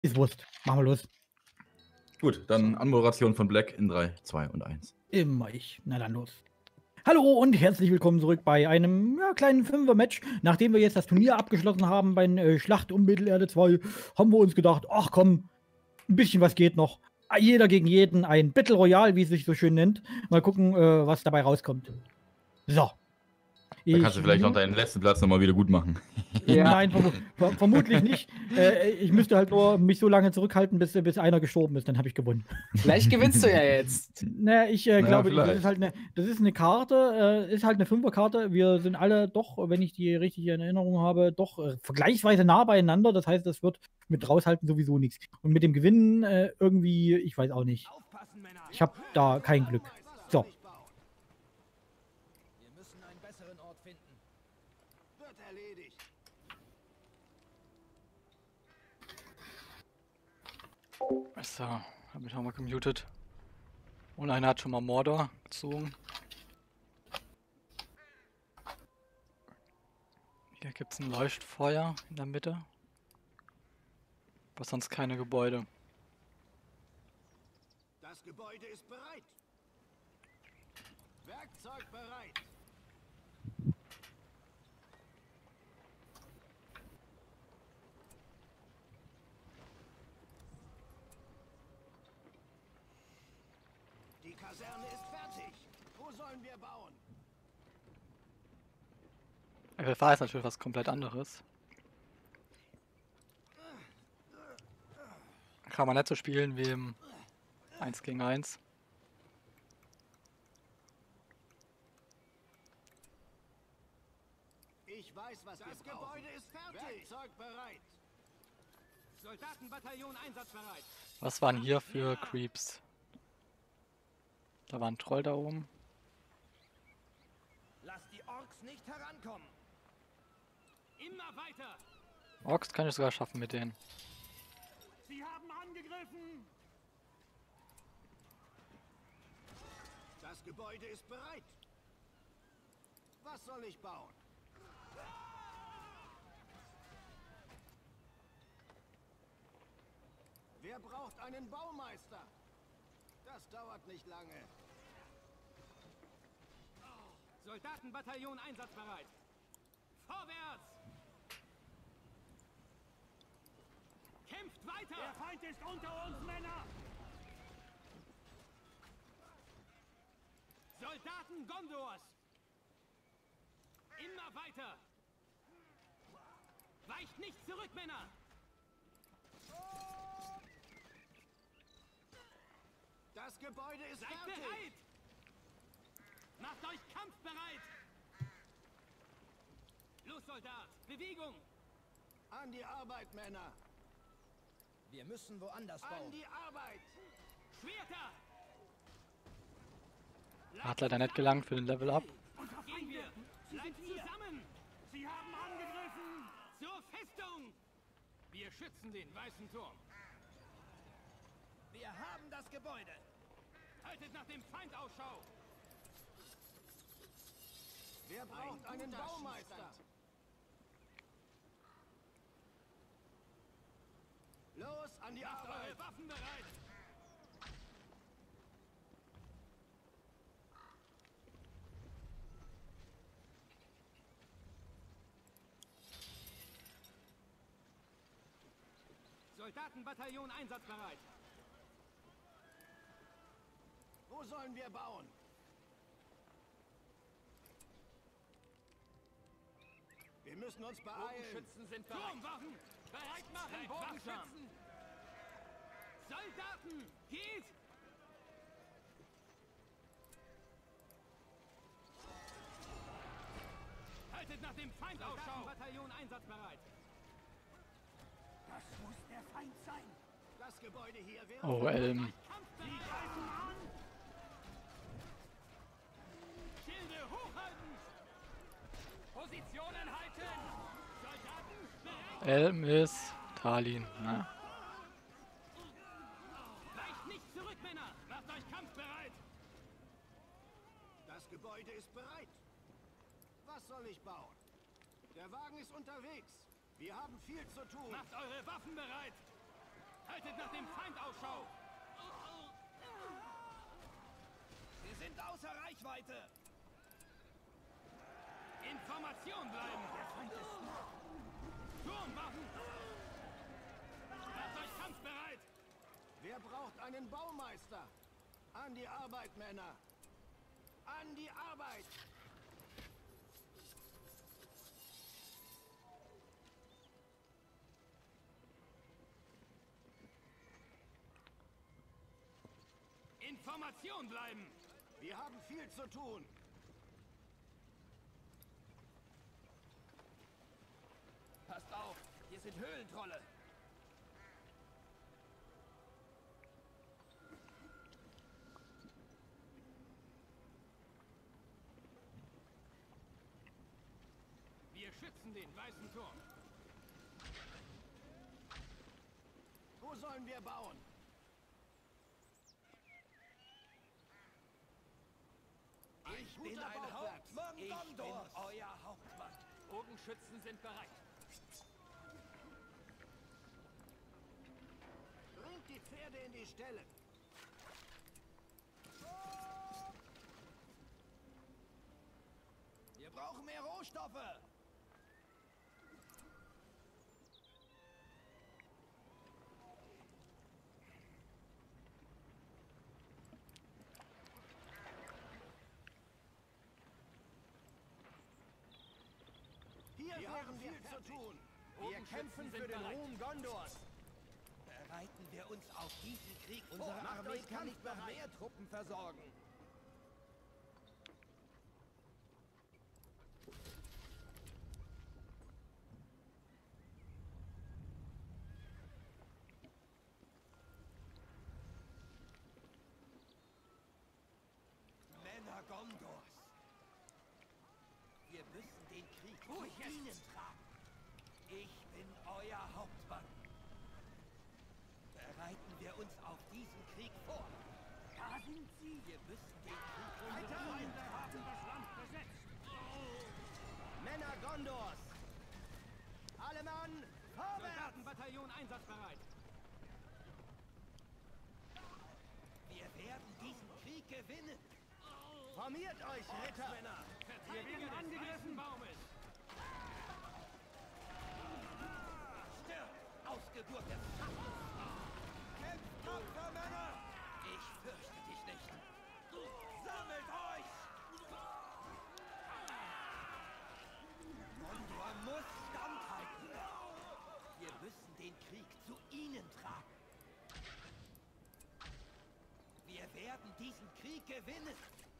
Ist Wurst. Machen wir los. Gut, dann Anmoderation von Black in 3, 2 und 1. Immer ich. Na dann los. Hallo und herzlich willkommen zurück bei einem kleinen Fünfer-Match. Nachdem wir jetzt das Turnier abgeschlossen haben bei Schlacht um Mittelerde 2, haben wir uns gedacht, ach komm, ein bisschen was geht noch. Jeder gegen jeden, ein Battle Royale, wie es sich so schön nennt. Mal gucken, was dabei rauskommt. So. Da kannst du vielleicht noch deinen letzten Platz nochmal wieder gut machen. Ja. Nein, vermutlich nicht. Ich müsste halt nur mich so lange zurückhalten, bis einer gestorben ist, dann habe ich gewonnen. Vielleicht gewinnst du ja jetzt. Naja, ich glaube, das ist eine Karte, ist halt eine Fünferkarte. Wir sind alle doch, wenn ich die richtig in Erinnerung habe, doch vergleichsweise nah beieinander. Das heißt, das wird mit raushalten sowieso nichts. Und mit dem Gewinnen irgendwie, ich weiß auch nicht. Ich habe da kein Glück. So. So, habe ich nochmal gemutet. Und einer hat schon mal Mordor gezogen. Hier gibt es ein Leuchtfeuer in der Mitte. Aber sonst keine Gebäude. Das Gebäude ist bereit. Werkzeug bereit. Die Kaserne ist fertig. Wo sollen wir bauen? FFA ist natürlich was komplett anderes. Kann man nicht so spielen wie im 1 gegen 1. Ich weiß, was das Gebäude ist fertig. Werkzeug bereit. Soldatenbataillon einsatzbereit. Was waren hier für Creeps? Da war ein Troll da oben. Lass die Orks nicht herankommen. Immer weiter. Orks kann ich sogar schaffen mit denen. Sie haben angegriffen. Das Gebäude ist bereit. Was soll ich bauen? Wer braucht einen Baumeister? Das dauert nicht lange. Soldatenbataillon einsatzbereit. Vorwärts! Kämpft weiter! Der Feind ist unter uns, Männer! Soldaten Gondors! Immer weiter! Weicht nicht zurück, Männer! Das Gebäude ist fertig! Seid bereit! Macht euch kampfbereit! Los, Soldat! Bewegung! An die Arbeit, Männer! Wir müssen woanders bauen. An die Arbeit! Schwerter! Hat leider nicht gelangt für den Level Up. Gehen wir! Bleibt zusammen! Sie haben angegriffen! Zur Festung! Wir schützen den weißen Turm! Wir haben das Gebäude! Haltet nach dem Feind Ausschau! Wer braucht einen Baumeister? Los, an die Arbeit! Eure Waffen bereit! Soldatenbataillon einsatzbereit! Wo sollen wir bauen? Wir müssen uns beeilen. Bogenschützen sind bereit. Turmwaffen! Bereit machen! Bogenschützen! Soldaten! Geht! Haltet nach dem Feind Ausschau! Bataillon einsatzbereit! Das muss der Feind sein! Das Gebäude hier wäre... Oh, Elm. Sie greifen an! Schilde hochhalten! Positionen halten! Soldaten bereit! Elm ist Thalin. Na. Weicht nicht zurück, Männer! Macht euch kampfbereit! Das Gebäude ist bereit. Was soll ich bauen? Der Wagen ist unterwegs. Wir haben viel zu tun. Macht eure Waffen bereit! Feind Ausschau! Wir sind außer Reichweite! In Formation bleiben! Der Feind ist nah! Turmwaffen! Macht euch kampfbereit! Wer braucht einen Baumeister? An die Arbeit, Männer! An die Arbeit! In Formation bleiben! Wir haben viel zu tun! Passt auf! Hier sind Höhlentrolle! Wir schützen den weißen Turm! Wo sollen wir bauen? Ich bin ein Hauptmann Gondors. Ich bin euer Hauptmann. Bogenschützen sind bereit. Bringt die Pferde in die Ställe. Wir brauchen mehr Rohstoffe. Wir haben viel zu tun. Wir kämpfen für den Ruhm Gondors. Bereiten wir uns auf diesen Krieg vor. Unsere Armee kann nicht noch mehr Truppen versorgen. Männer Gondors. Wir müssen den Krieg zu ihnen tragen. Ich bin euer Hauptmann. Bereiten wir uns auf diesen Krieg vor. Da sind sie. Wir müssen den Krieg zu ihnen tragen. Haben das Land besetzt. Männer Gondors. Alle Mann, vorwärts! Soldatenbataillon einsatzbereit. Wir werden diesen Krieg gewinnen. Formiert euch, Ritter! Männer! Wir werden angegriffen! Baumes! Stirb! Ausgeburt des Kampfes! Kämpft, tapfer Männer! Ich fürchte dich nicht! Sammelt euch! Gondor muss standhalten! Wir müssen den Krieg zu ihnen tragen! Wir werden diesen Krieg gewinnen!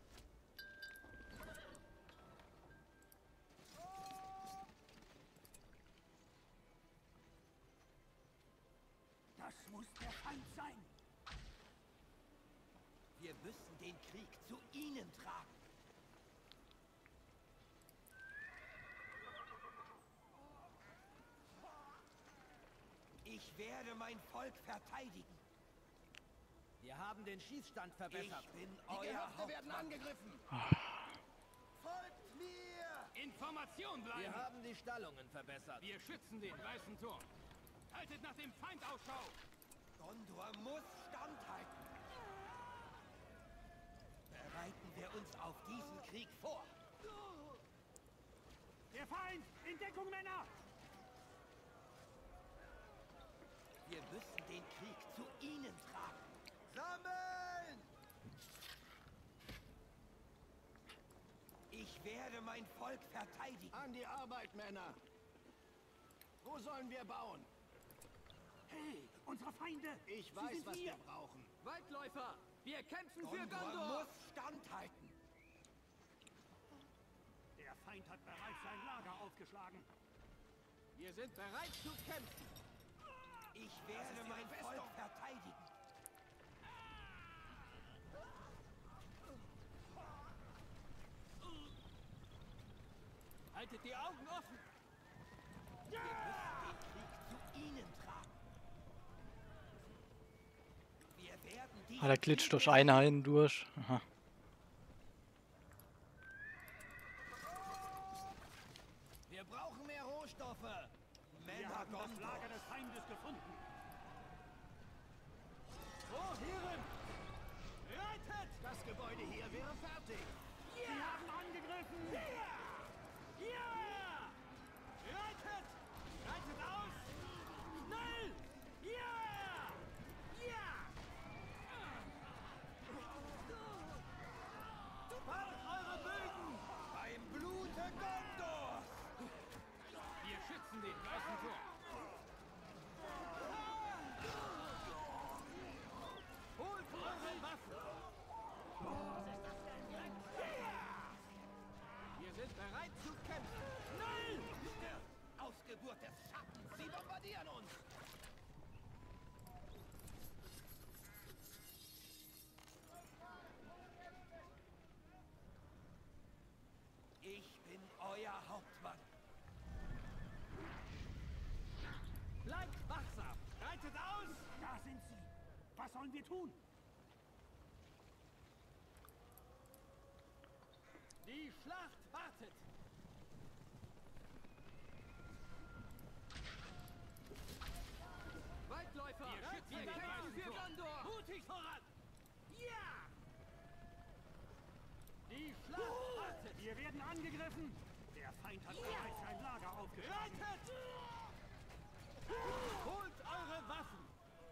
Das muss der Feind sein. Wir müssen den Krieg zu ihnen tragen. Ich werde mein Volk verteidigen. Wir haben den Schießstand verbessert. Ich bin euer Hauptmann. Werden angegriffen. Folgt mir! Information bleiben! Wir haben die Stallungen verbessert. Wir schützen den weißen Turm. Haltet nach dem Feind Ausschau! Gondor muss standhalten! Bereiten wir uns auf diesen Krieg vor! Der Feind! In Deckung, Männer! Wir müssen den Krieg zu ihnen tragen! Sammeln! Ich werde mein Volk verteidigen! An die Arbeit, Männer! Wo sollen wir bauen? Hey, unsere Feinde! Ich weiß, was wir brauchen. Waldläufer! Wir kämpfen für Gondor! Muss standhalten! Der Feind hat bereits sein Lager aufgeschlagen. Wir sind bereit zu kämpfen. Ich werde mein Volk verteidigen. Haltet die Augen offen! Wir müssen den Krieg zu ihnen tragen. Wir werden Der glitscht durch eine hindurch. Aha. Wir brauchen mehr Rohstoffe. Wir haben das Lager des Feindes gefunden. Ausgeburt des Schattens. Sie bombardieren uns. Ich bin euer Hauptmann. Bleibt wachsam. Reitet aus. Da sind sie. Was sollen wir tun? Die Schlacht wartet. Weitläufer, wir kämpfen für Gondor. Mutig voran. Ja! Die Schlacht wartet. Wir werden angegriffen. Der Feind hat bereits sein Lager aufgeschlagen. Reitet! Holt eure Waffen.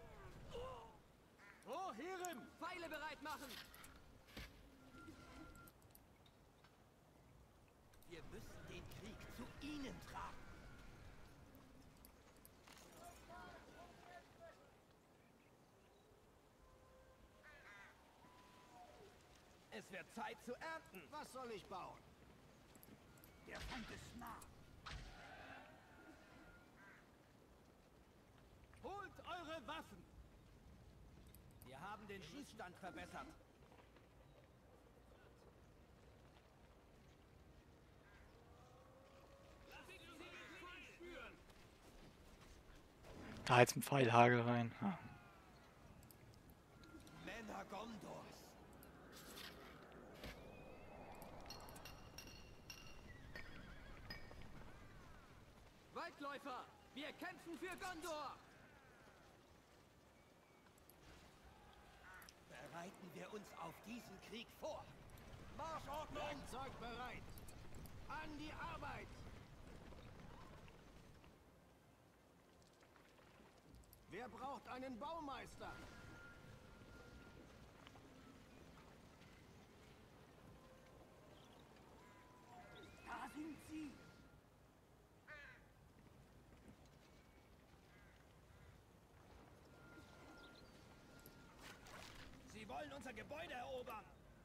Rohirrim! Pfeile bereit machen. Wir müssen den Krieg zu ihnen tragen. Es wird Zeit zu ernten. Was soll ich bauen? Der Feind ist nah. Holt eure Waffen. Wir haben den Schießstand verbessert. Da jetzt ein Pfeilhagel rein. Ah. Männer Gondors. Waldläufer, wir kämpfen für Gondor. Bereiten wir uns auf diesen Krieg vor. Marschordnung! Werkzeug bereit. An die Arbeit. Wer braucht einen Baumeister? Da sind sie. Sie wollen unser Gebäude erobern.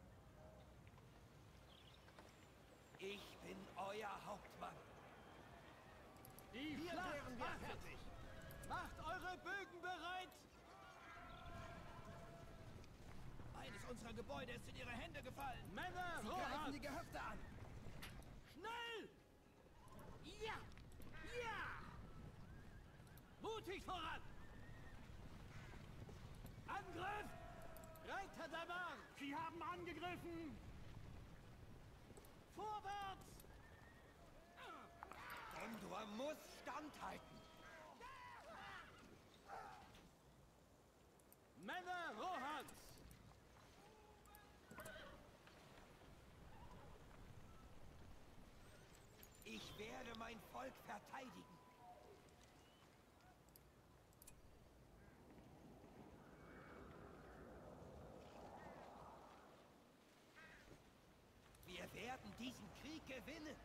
Ich bin euer Hauptmann. Die Hier Schlacht wären wir wartet. fertig. Macht eure Bögen bereit! Eines unserer Gebäude ist in ihre Hände gefallen. Männer, Sie Rohan! greifen die Gehöfte an. Schnell! Ja! Ja! Mutig voran! Angriff! Reiter Damar! Sie haben angegriffen. Vorwärts! Gondor muss standhalten. Männer Rohans! Ich werde mein Volk verteidigen. Wir werden diesen Krieg gewinnen.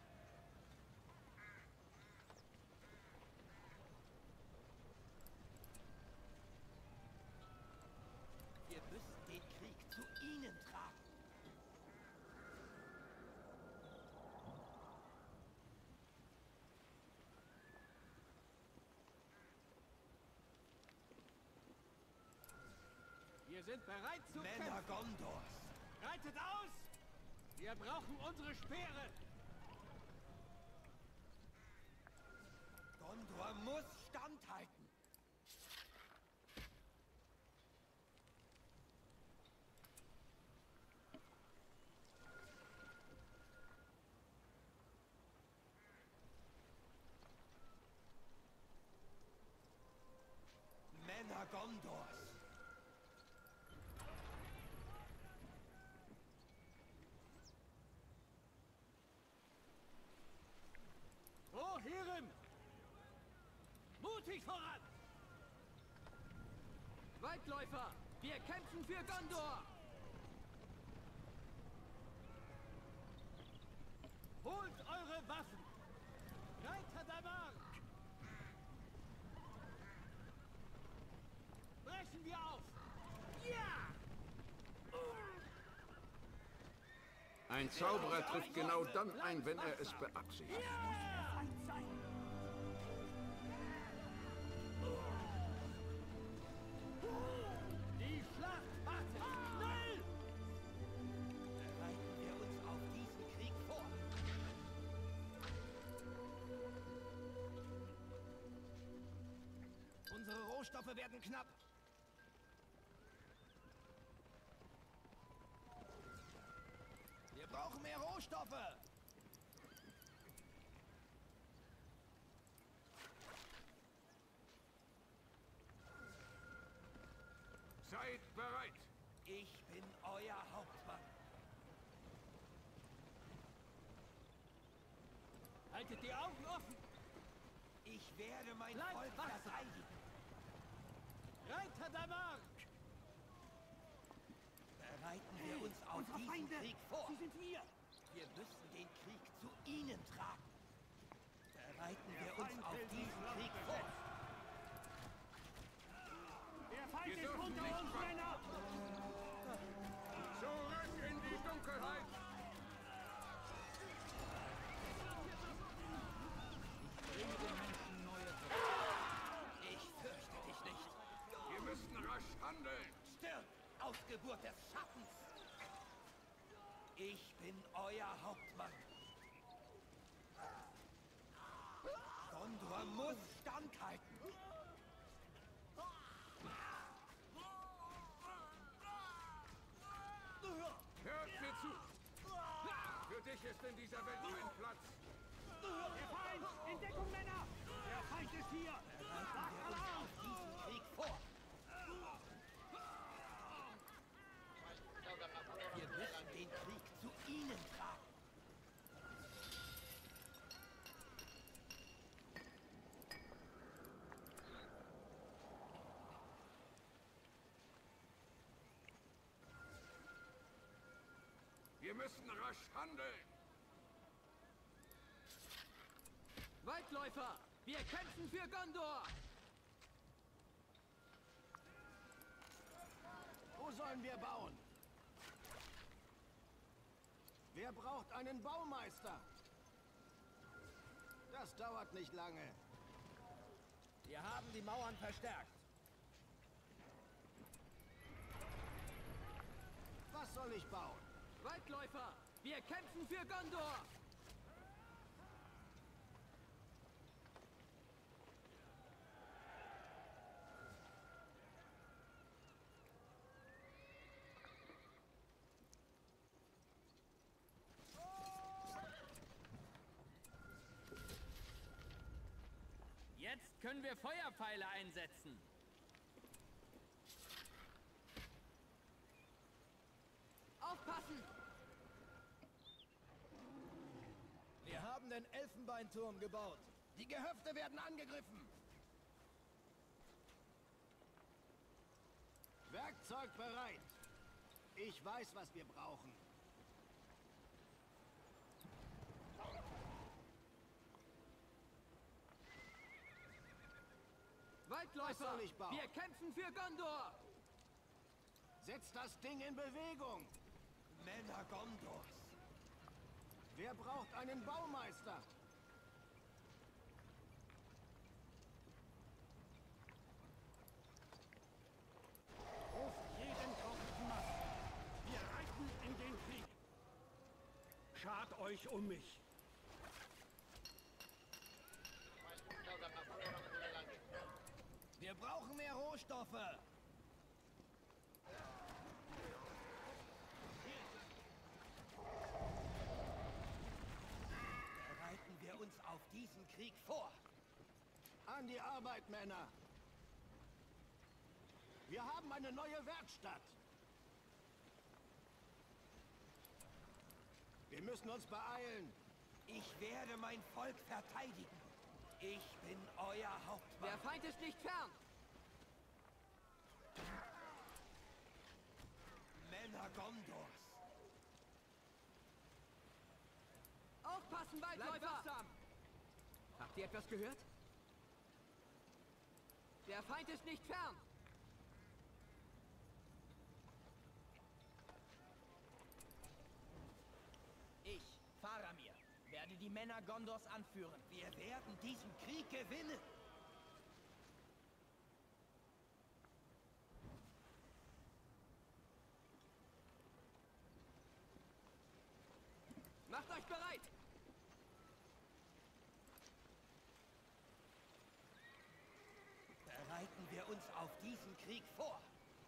Wir müssen den Krieg zu ihnen tragen. Wir sind bereit zu kämpfen. Männer Gondors. Reitet aus! Wir brauchen unsere Speere. Gondor muss standhalten. Männer Gondors. Rohirrim! Mutig voran! Waldläufer, wir kämpfen für Gondor! Holt eure Waffen! Reiter Damar! Brechen wir auf! Ja! Ein Zauberer trifft genau dann ein, wenn er es beabsichtigt. Feind sein. Rohstoffe werden knapp. Wir brauchen mehr Rohstoffe. Seid bereit! Ich bin euer Hauptmann. Haltet die Augen offen! Ich werde mein Bleibt Volk wachsam. verteidigen. Reiter der Mark! Bereiten wir uns auf Unsere diesen Feinde! Krieg vor. Sie sind hier! Wir müssen den Krieg zu ihnen tragen. Bereiten Der wir uns Feind auf hält diesen dieses Land Krieg besetzt. vor. Der Feind Wir ist dürfen unter nicht uns, warten. Männer! Zurück in die Dunkelheit! Ich fürchte dich nicht. Wir müssen rasch handeln! Stirb, Ausgeburt des Schattens. Ich bin euer Hauptmann. Gondor muss standhalten. Hört mir zu! Für dich ist in dieser Welt kein Platz! Der Feind! In Deckung, Männer! Der Feind ist hier! Sagt Alarm! Diesen Krieg vor. Wir müssen den Krieg zu ihnen tragen. Wir müssen rasch handeln! Waldläufer, wir kämpfen für Gondor! Wo sollen wir bauen? Wer braucht einen Baumeister? Das dauert nicht lange. Wir haben die Mauern verstärkt. Was soll ich bauen? Waldläufer, wir kämpfen für Gondor! Jetzt können wir Feuerpfeile einsetzen. Aufpassen! Wir haben den Elfenbeinturm gebaut. Die Gehöfte werden angegriffen. Werkzeug bereit. Ich weiß, was wir brauchen. Waldläufer, Was soll ich bauen? wir kämpfen für Gondor! Setzt das Ding in Bewegung. Männer Gondors. Wer braucht einen Baumeister? Ruft jeden Kopf Macht! Wir reiten in den Krieg! Schart euch um mich! Wir brauchen mehr Rohstoffe. Bereiten wir uns auf diesen Krieg vor. An die Arbeit, Männer. Wir haben eine neue Werkstatt. Wir müssen uns beeilen. Ich werde mein Volk verteidigen. Ich bin euer Hauptmann. Der Feind ist nicht fern! Männer Gondors. Aufpassen, Waldläufer! Habt ihr etwas gehört? Der Feind ist nicht fern! Ich, Faramir, werde die Männer Gondors anführen. Wir werden diesen Krieg gewinnen. Macht euch bereit! Bereiten wir uns auf diesen Krieg vor.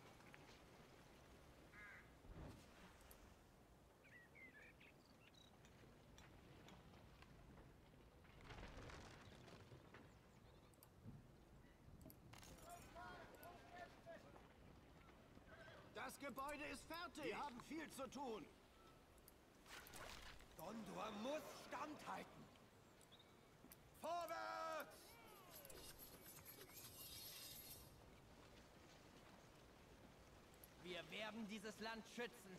Das Gebäude ist fertig. Wir haben viel zu tun. Gondor muss standhalten. Vorwärts! Wir werden dieses Land schützen.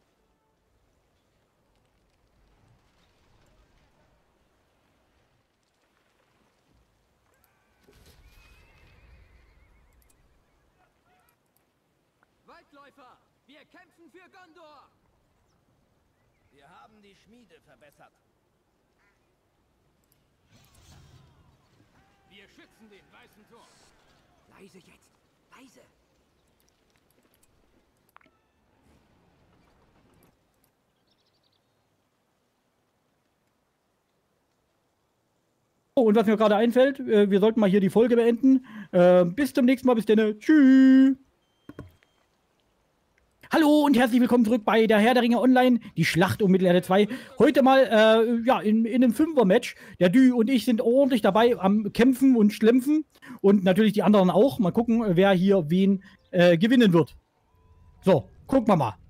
Waldläufer, wir kämpfen für Gondor! Wir haben die Schmiede verbessert. Wir schützen den weißen Turm. Leise jetzt! Leise! Oh, und was mir gerade einfällt, wir sollten mal hier die Folge beenden. Bis zum nächsten Mal, bis dann. Tschüss. Hallo und herzlich willkommen zurück bei der Herr der Ringe Online, die Schlacht um Mittelerde 2. Heute mal ja, in einem Fünfer-Match. Der Dü und ich sind ordentlich dabei am Kämpfen und Schlämpfen. Und natürlich die anderen auch. Mal gucken, wer hier wen gewinnen wird. So, gucken wir mal.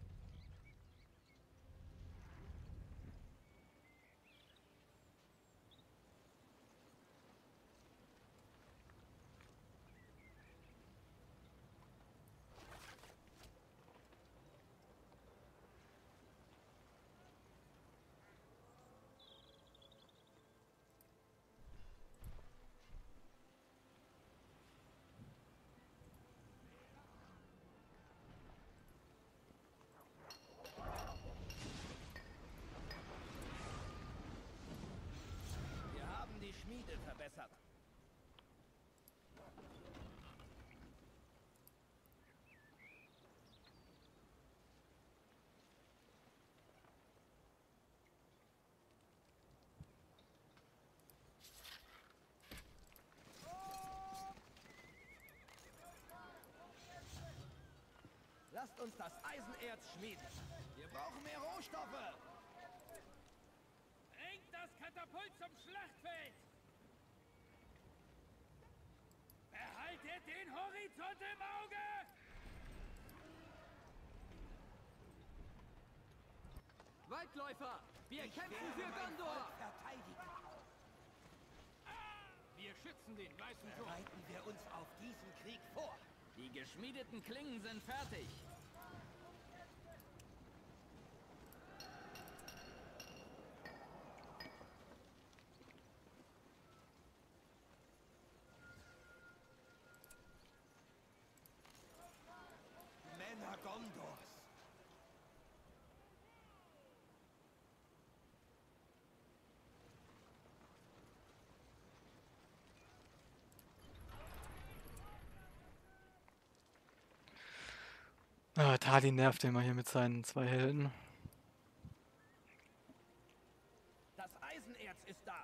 Wir haben die Schmiede verbessert. Lasst uns das Eisenerz schmieden. Wir brauchen mehr Rohstoffe. Bringt das Katapult zum Schlachtfeld! Behaltet den Horizont im Auge! Waldläufer, wir kämpfen für Gondor! Verteidigen. Wir schützen den weißen Turm. Bereiten wir uns auf diesen Krieg vor. Die geschmiedeten Klingen sind fertig. Männer Gondors. Ah, Tali nervt immer hier mit seinen zwei Helden. Das Eisenerz ist da.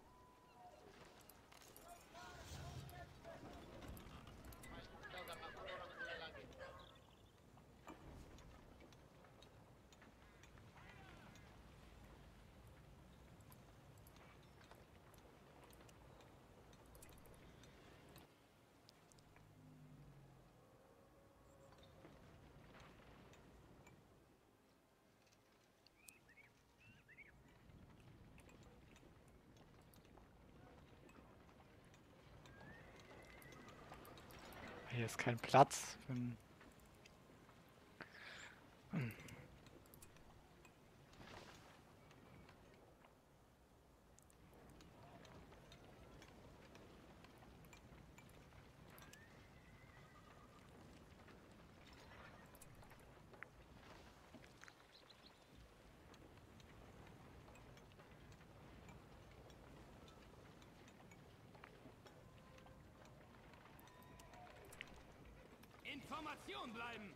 Hier ist kein Platz. Information bleiben!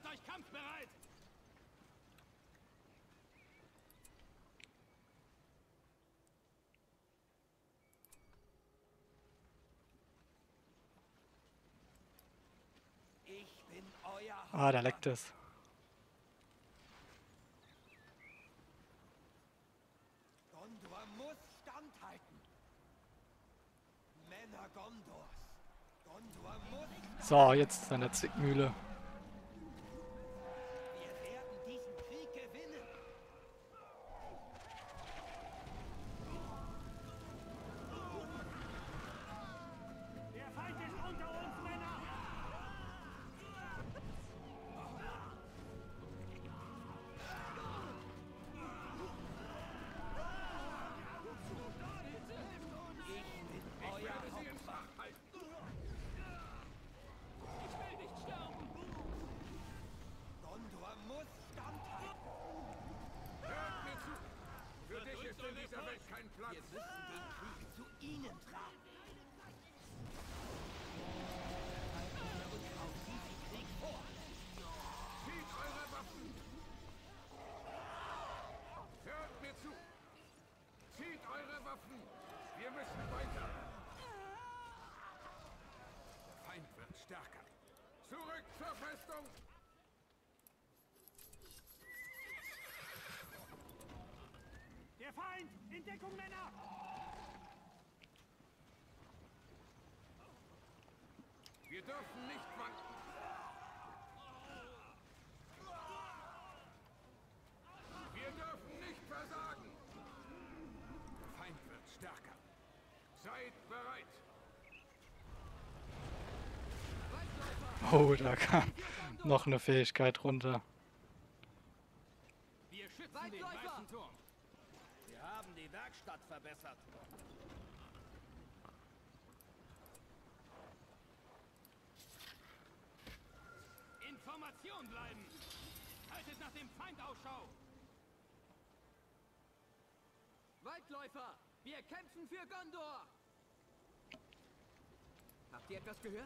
Macht euch kampfbereit! Ich bin euer Ah, da leckt es. Gondor muss standhalten. Männer Gondors. Gondor muss... So, jetzt ist eine Zwickmühle. Wir werden diesen Krieg gewinnen. Der Feind ist unter uns, Männer! Ich bin euer Hauptmann. Ich will nicht sterben! Gondor muss standhalten. Hört mir zu! Für dich ist in dieser Welt kein Platz! Wir müssen den Krieg zu ihnen tragen. Bereiten wir uns auf diesen Krieg vor. Zieht eure Waffen! Hört mir zu! Zieht eure Waffen! Wir müssen weiter! Der Feind wird stärker! Zurück zur Festung! Der Feind! In Deckung, Männer! Wir dürfen nicht wanken! Wir dürfen nicht versagen! Der Feind wird stärker! Seid bereit! Oh, da kam noch eine Fähigkeit runter. Wir schützen den weißen Turm. Wir haben die Werkstatt verbessert. Information bleiben! Haltet nach dem Feind Ausschau! Waldläufer, wir kämpfen für Gondor! Habt ihr etwas gehört?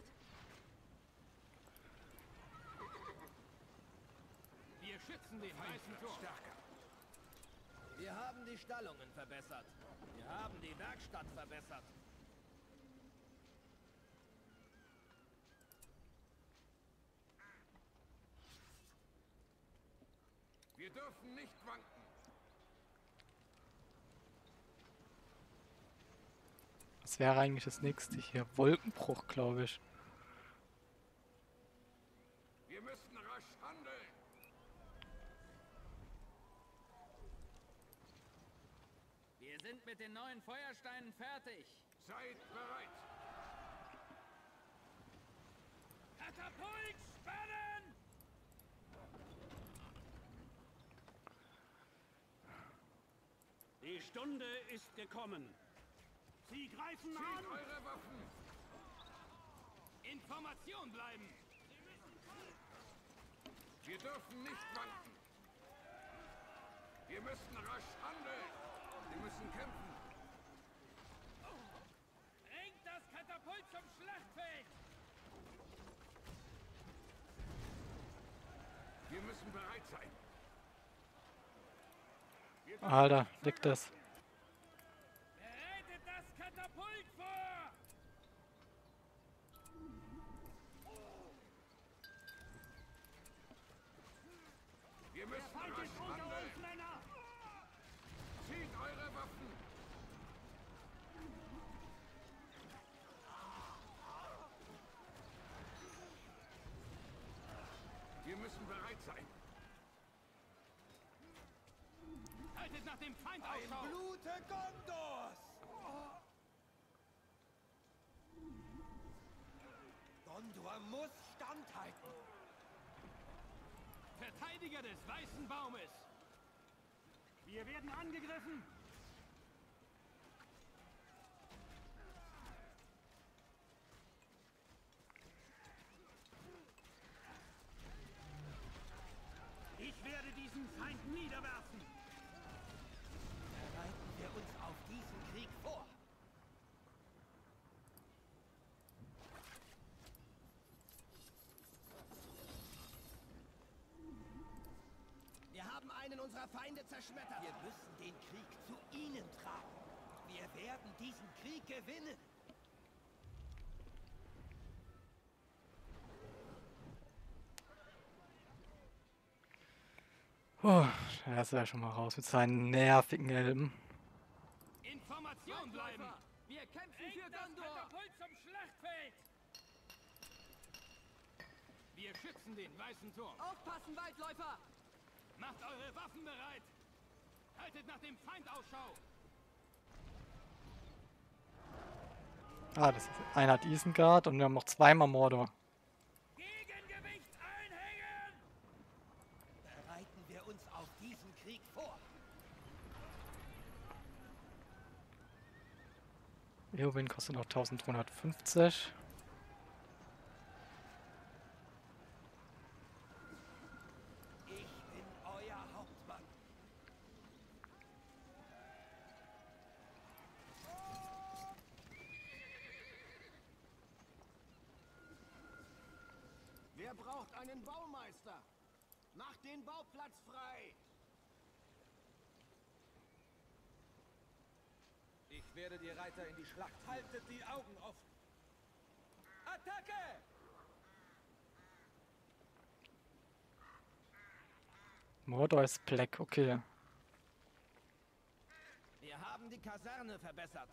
Wir schützen den weißen Turm. Stärker! Wir haben die Stallungen verbessert. Wir haben die Werkstatt verbessert. Wir dürfen nicht wanken! Was wäre eigentlich das nächste hier? Wolkenbruch, glaube ich. Wir müssen rasch handeln! Wir sind mit den neuen Feuersteinen fertig. Seid bereit! Katapult spannen! Die Stunde ist gekommen. Sie greifen Zieht an! eure Waffen! Information bleiben! Wir dürfen nicht wanken! Wir müssen rasch handeln! Wir müssen kämpfen! Bringt das Katapult zum Schlachtfeld! Wir müssen bereit sein! Ah, da liegt das. Bereitet das Katapult vor! Wir müssen Feind rasch ist unter uns, handeln! Männer! Zieht eure Waffen! Wir müssen bereit sein! Haltet nach dem Feind Ein Ausschau! Blute Gondors! Gondor muss standhalten! Verteidiger des Weißen Baumes! Wir werden angegriffen! Ich werde diesen Feind niederwerfen! Bereiten wir uns auf diesen Krieg vor! unserer Feinde zerschmettert. Wir müssen den Krieg zu ihnen tragen. Wir werden diesen Krieg gewinnen. Er ist ja schon mal raus mit seinen nervigen Helmen. Information bleiben! Wir kämpfen für Gondor! zum Schlachtfeld! Wir schützen den weißen Turm. Aufpassen, Waldläufer! Macht eure Waffen bereit! Haltet nach dem Feind Ausschau! Ah, das ist einer hat Isengard und wir haben noch zweimal Mordor. Gegengewicht einhängen! Bereiten wir uns auf diesen Krieg vor! Eowyn kostet noch 1350. Ich bin euer Hauptmann. Wer braucht einen Baumeister? Macht den Bauplatz frei! Ich werde die Reiter in die Schlacht. Haltet die Augen offen! Attacke! Mordor ist Black, okay. Wir haben die Kaserne verbessert.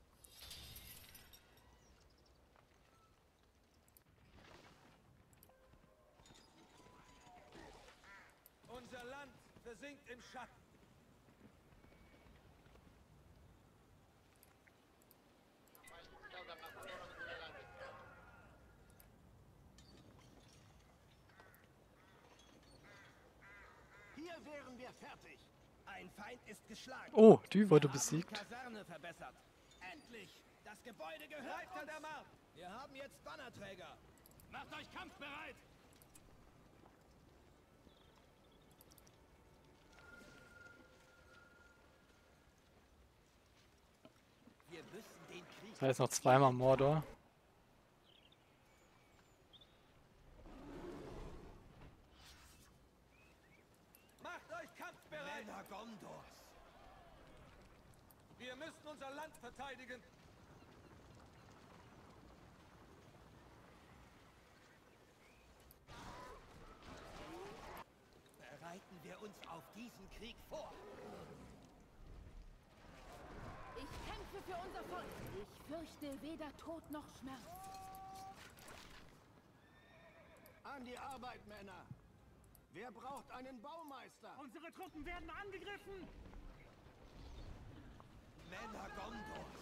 Unser Land versinkt im Schatten. Hier wären wir fertig. Ein Feind ist geschlagen. Oh, die wurde Wir haben besiegt. die Kaserne verbessert. Endlich! Das Gebäude gehört uns. Der Markt. Wir haben jetzt Bannerträger. Macht euch kampfbereit! Wir müssen den Krieg. Da ist noch zweimal Mordor. Macht euch kampfbereit! Männer Gondors! Wir müssen unser Land verteidigen! Bereiten wir uns auf diesen Krieg vor! Ich kämpfe für unser Volk. Ich fürchte weder Tod noch Schmerz. An die Arbeit, Männer! Wer braucht einen Baumeister? Unsere Truppen werden angegriffen! Männer Gondors!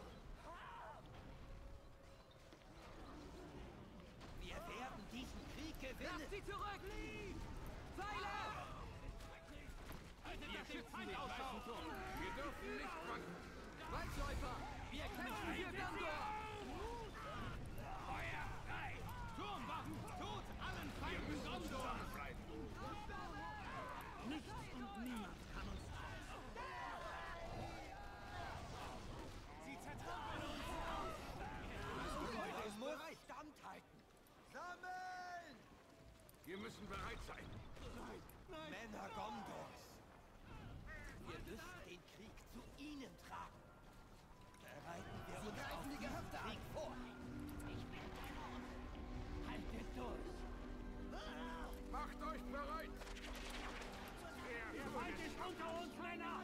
Wir werden diesen Krieg gewinnen! Lasst sie zurück! Pfeile! Wir schützen den weißen Turm! Wir dürfen nicht wanken. Waldläufer! Wir kämpfen für Gondor! Turmwaffen! Tod allen Feinden Gondors! Nichts und niemand kann uns Sie zertrampeln uns! Das Gebäude muss standhalten! Sammeln! Wir müssen bereit sein. Männer Gondors! Wir müssen den Krieg zu ihnen tragen! Bereiten wir uns auf diesen Krieg vor! Haltet durch! Macht euch bereit. Der Feind ist unter uns, Männer!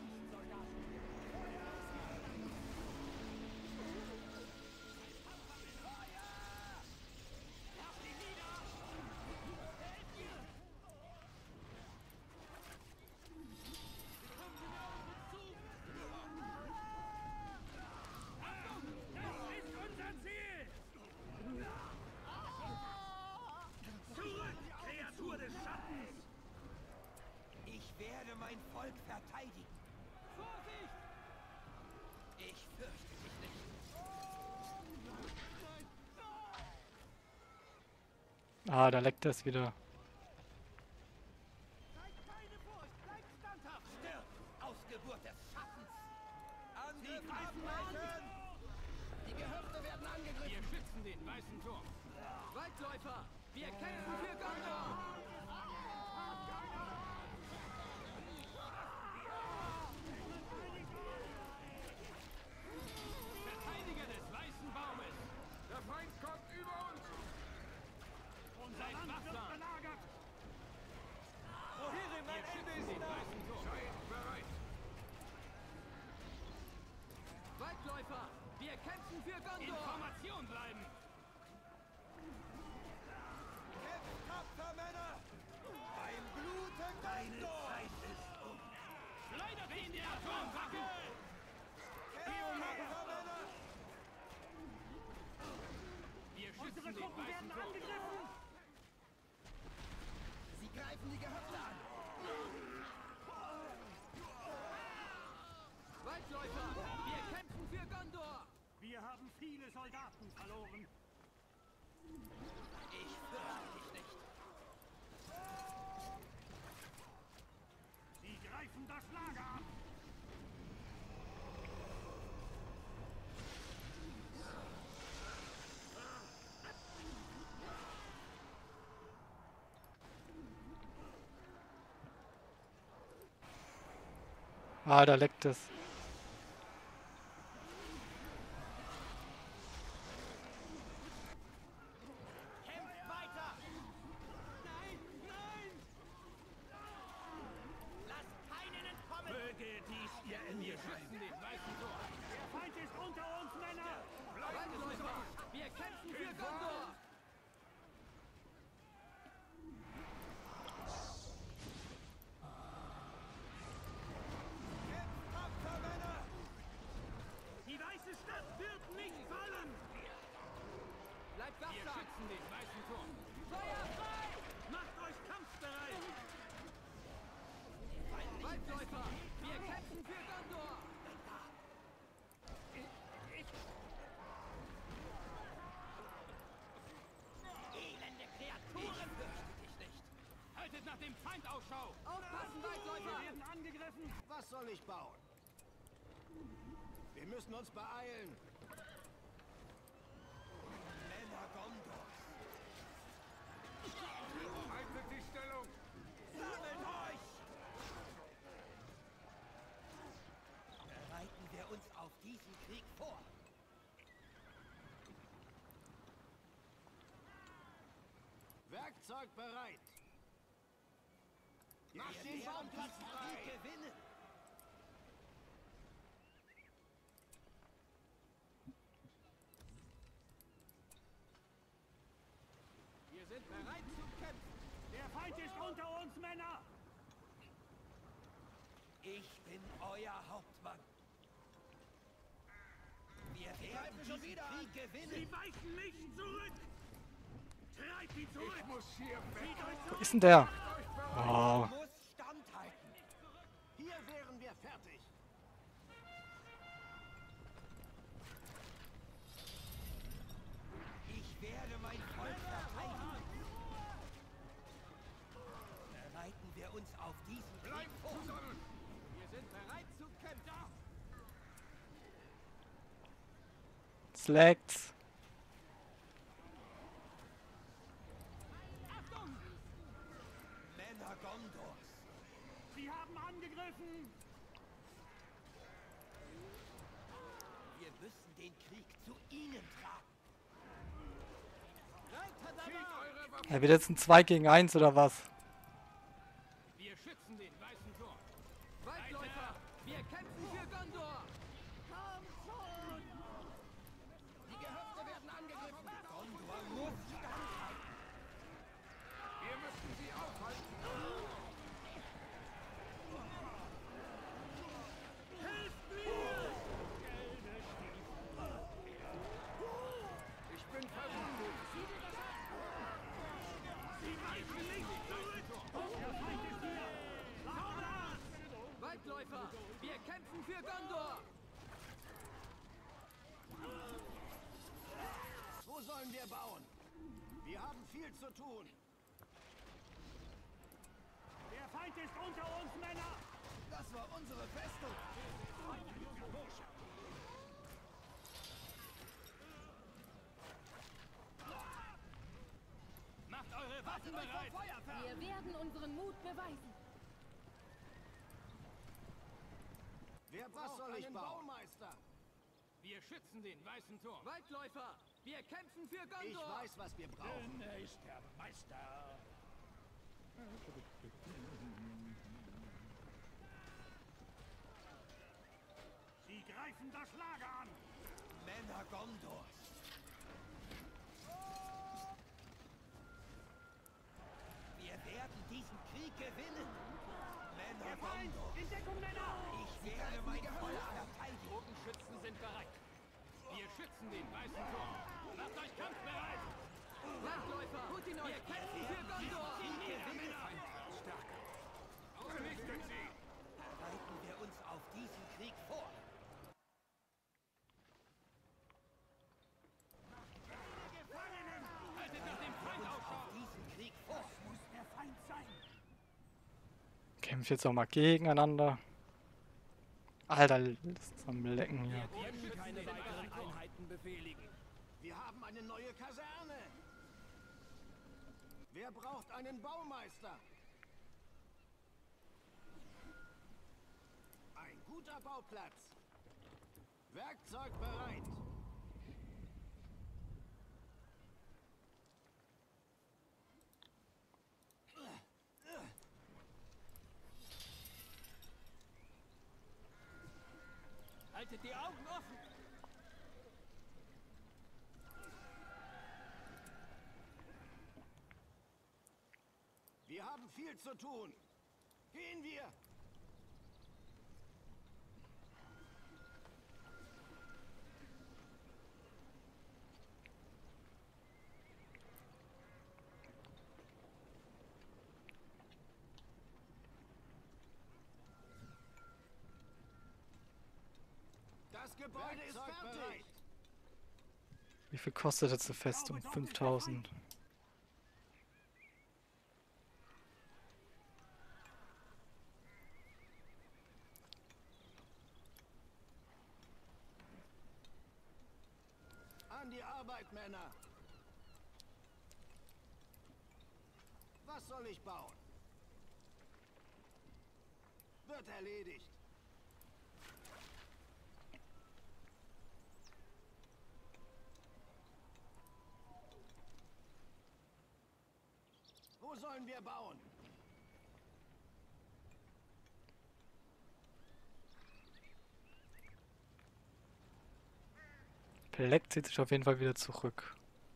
Das ist unser Ziel! Zurück, Kreatur des Schattens! Ich werde mein Volk verteidigen! Vorsicht! Ich fürchte dich nicht! Ah, da leckt es wieder. Seid keine Furcht! Bleibt standhaft! Stirb! Ausgeburt des Schattens! Angriff abbrechen! Die Gehöfte werden angegriffen! Wir schützen den weißen Turm! Waldläufer! Wir kämpfen für Gondor! Wen der Atomwaffe! Wir schützen den weißen Turm. Sie greifen die Gehöfte an. Waldläufer, wir kämpfen für Gondor! Wir haben viele Soldaten verloren. Ich fürchte dich nicht. Sie greifen das Lager an. Ah, da leckt es. Kämpft weiter! Nein, nein! Lasst keinen entkommen! Möge dies ihr Ende sein. Den weißen Tor. Der Feind ist unter uns, Männer. Waldläufer, wir kämpfen für Gondor! Die weiße Stadt wird nicht fallen. Bleibt Wir wachsam! schützen den weißen Turm. Feuer frei! Macht euch kampfbereit. Waldläufer, wir kämpfen für Gondor! Elende Kreaturen! Ich fürchte dich nicht. Haltet nach dem Feind Ausschau! Aufpassen, Waldläufer! Wir werden angegriffen. Was soll ich bauen? Wir müssen uns beeilen. Männer Gondors! Haltet die Stellung! Sammelt euch! Bereiten wir uns auf diesen Krieg vor. Werkzeug bereit. Mach Wir den werden Baumplatz diesen frei. Krieg gewinnen. Wir sind bereit zu kämpfen! Der Feind ist unter uns, Männer. Ich bin euer Hauptmann. Wir werden diesen Krieg gewinnen. Sie weichen nicht zurück. Treibt ihn zurück. Ich muss hier weg! Zieht euch Wo zurück. ist denn der? Oh. Du musst standhalten. Hier wären wir fertig. Ich werde mein Volk verteidigen. Bereiten wir uns auf diesen Krieg Bleibt vor. zusammen! Wir sind bereit zu kämpfen! Es leckt. Achtung! Männer Gondors. Sie haben angegriffen. Wir müssen den Krieg zu ihnen tragen. Zieht eure Waffen! Er wird jetzt ein 2 gegen 1 oder was? Wir schützen den weißen Turm. Waldläufer, wir kämpfen für Gondor! Komm schon! Die Gehöfte werden angegriffen. Gondor muss standhalten. Wir müssen sie aufhalten! Ich bin verwundet! Waldläufer, wir kämpfen für Gondor! Wo sollen wir bauen? Wir haben viel zu tun. Der Feind ist unter uns, Männer. Das war unsere Festung. Macht eure Waffen bereit. Wir werden unseren Mut beweisen. Wer braucht soll ich einen bauen? Baumeister? Wir schützen den weißen Turm. Waldläufer, wir kämpfen für Ich Gondor! weiß, was wir brauchen. ist der Meister. Sie greifen das Lager an. Männer Gondors. Wir werden diesen Krieg gewinnen. Der Feind! In Deckung, Männer! Ich werde mein Feuer verteidigen. Bogenschützen sind bereit. Wir schützen den weißen Turm. Macht euch kampfbereit! Landläufer! Wir kämpfen für Gondor! Vernichtet sie! Bereiten wir uns auf diesen Krieg vor. Haltet nach dem Feind Ausschau! Diesen Krieg vor. Muss der Feind sein. Kämpfen jetzt auch mal gegeneinander. Alter, das ist am Lecken hier. Keine weiteren Einheiten befehligen. Wir haben eine neue Kaserne. Wer braucht einen Baumeister? Ein guter Bauplatz. Werkzeug bereit. Haltet die Augen offen! Wir haben viel zu tun. Gehen wir! Das Gebäude ist fertig. Wie viel kostet jetzt eine Festung? 5000. An die Arbeit, Männer. Was soll ich bauen? Wird erledigt. Wo sollen wir bauen? Black zieht sich auf jeden Fall wieder zurück.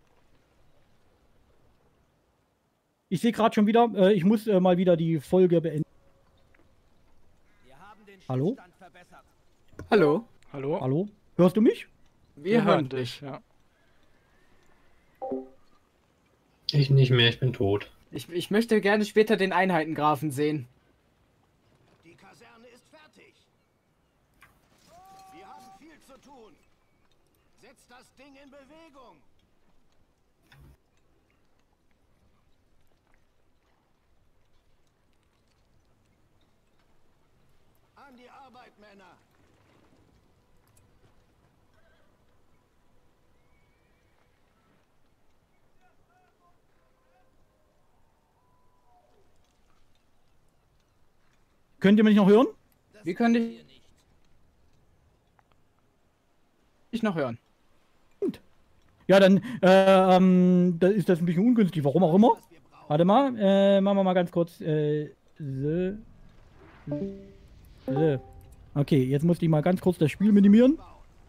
Ich sehe gerade schon wieder, ich muss mal wieder die Folge beenden. Wir haben den Hallo? Schießstand verbessert. Hallo, Hallo? Hallo? Hörst du mich? wir hören dich. Ja. Ich nicht mehr, ich bin tot. Ich möchte gerne später den Einheitengrafen sehen. Die Kaserne ist fertig. Wir haben viel zu tun. Setzt das Ding in Bewegung. An die Arbeit, Männer. Könnt ihr mich noch hören? Wir können dich noch hören. Ja, dann da ist das ein bisschen ungünstig, warum auch immer. Warte mal, machen wir mal ganz kurz. Okay, jetzt musste ich mal ganz kurz das Spiel minimieren.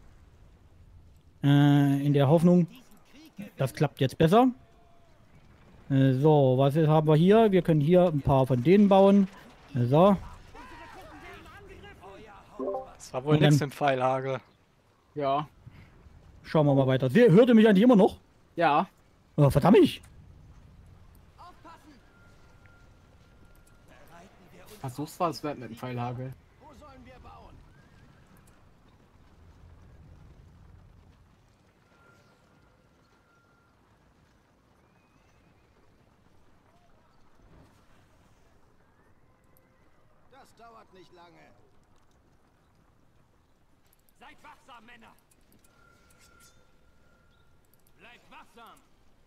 In der Hoffnung, das klappt jetzt besser. So, was haben wir hier? Wir können hier ein paar von denen bauen. So. Das war wohl Und dann- nichts im Pfeilhagel. Ja. Schauen wir mal weiter. Hört ihr mich eigentlich immer noch? Ja. Oh, verdammt! Versuch's was wert mit dem Pfeilhagel. Wo sollen wir bauen? Das dauert nicht lange. Seid wachsam, Männer! Bleibt wachsam!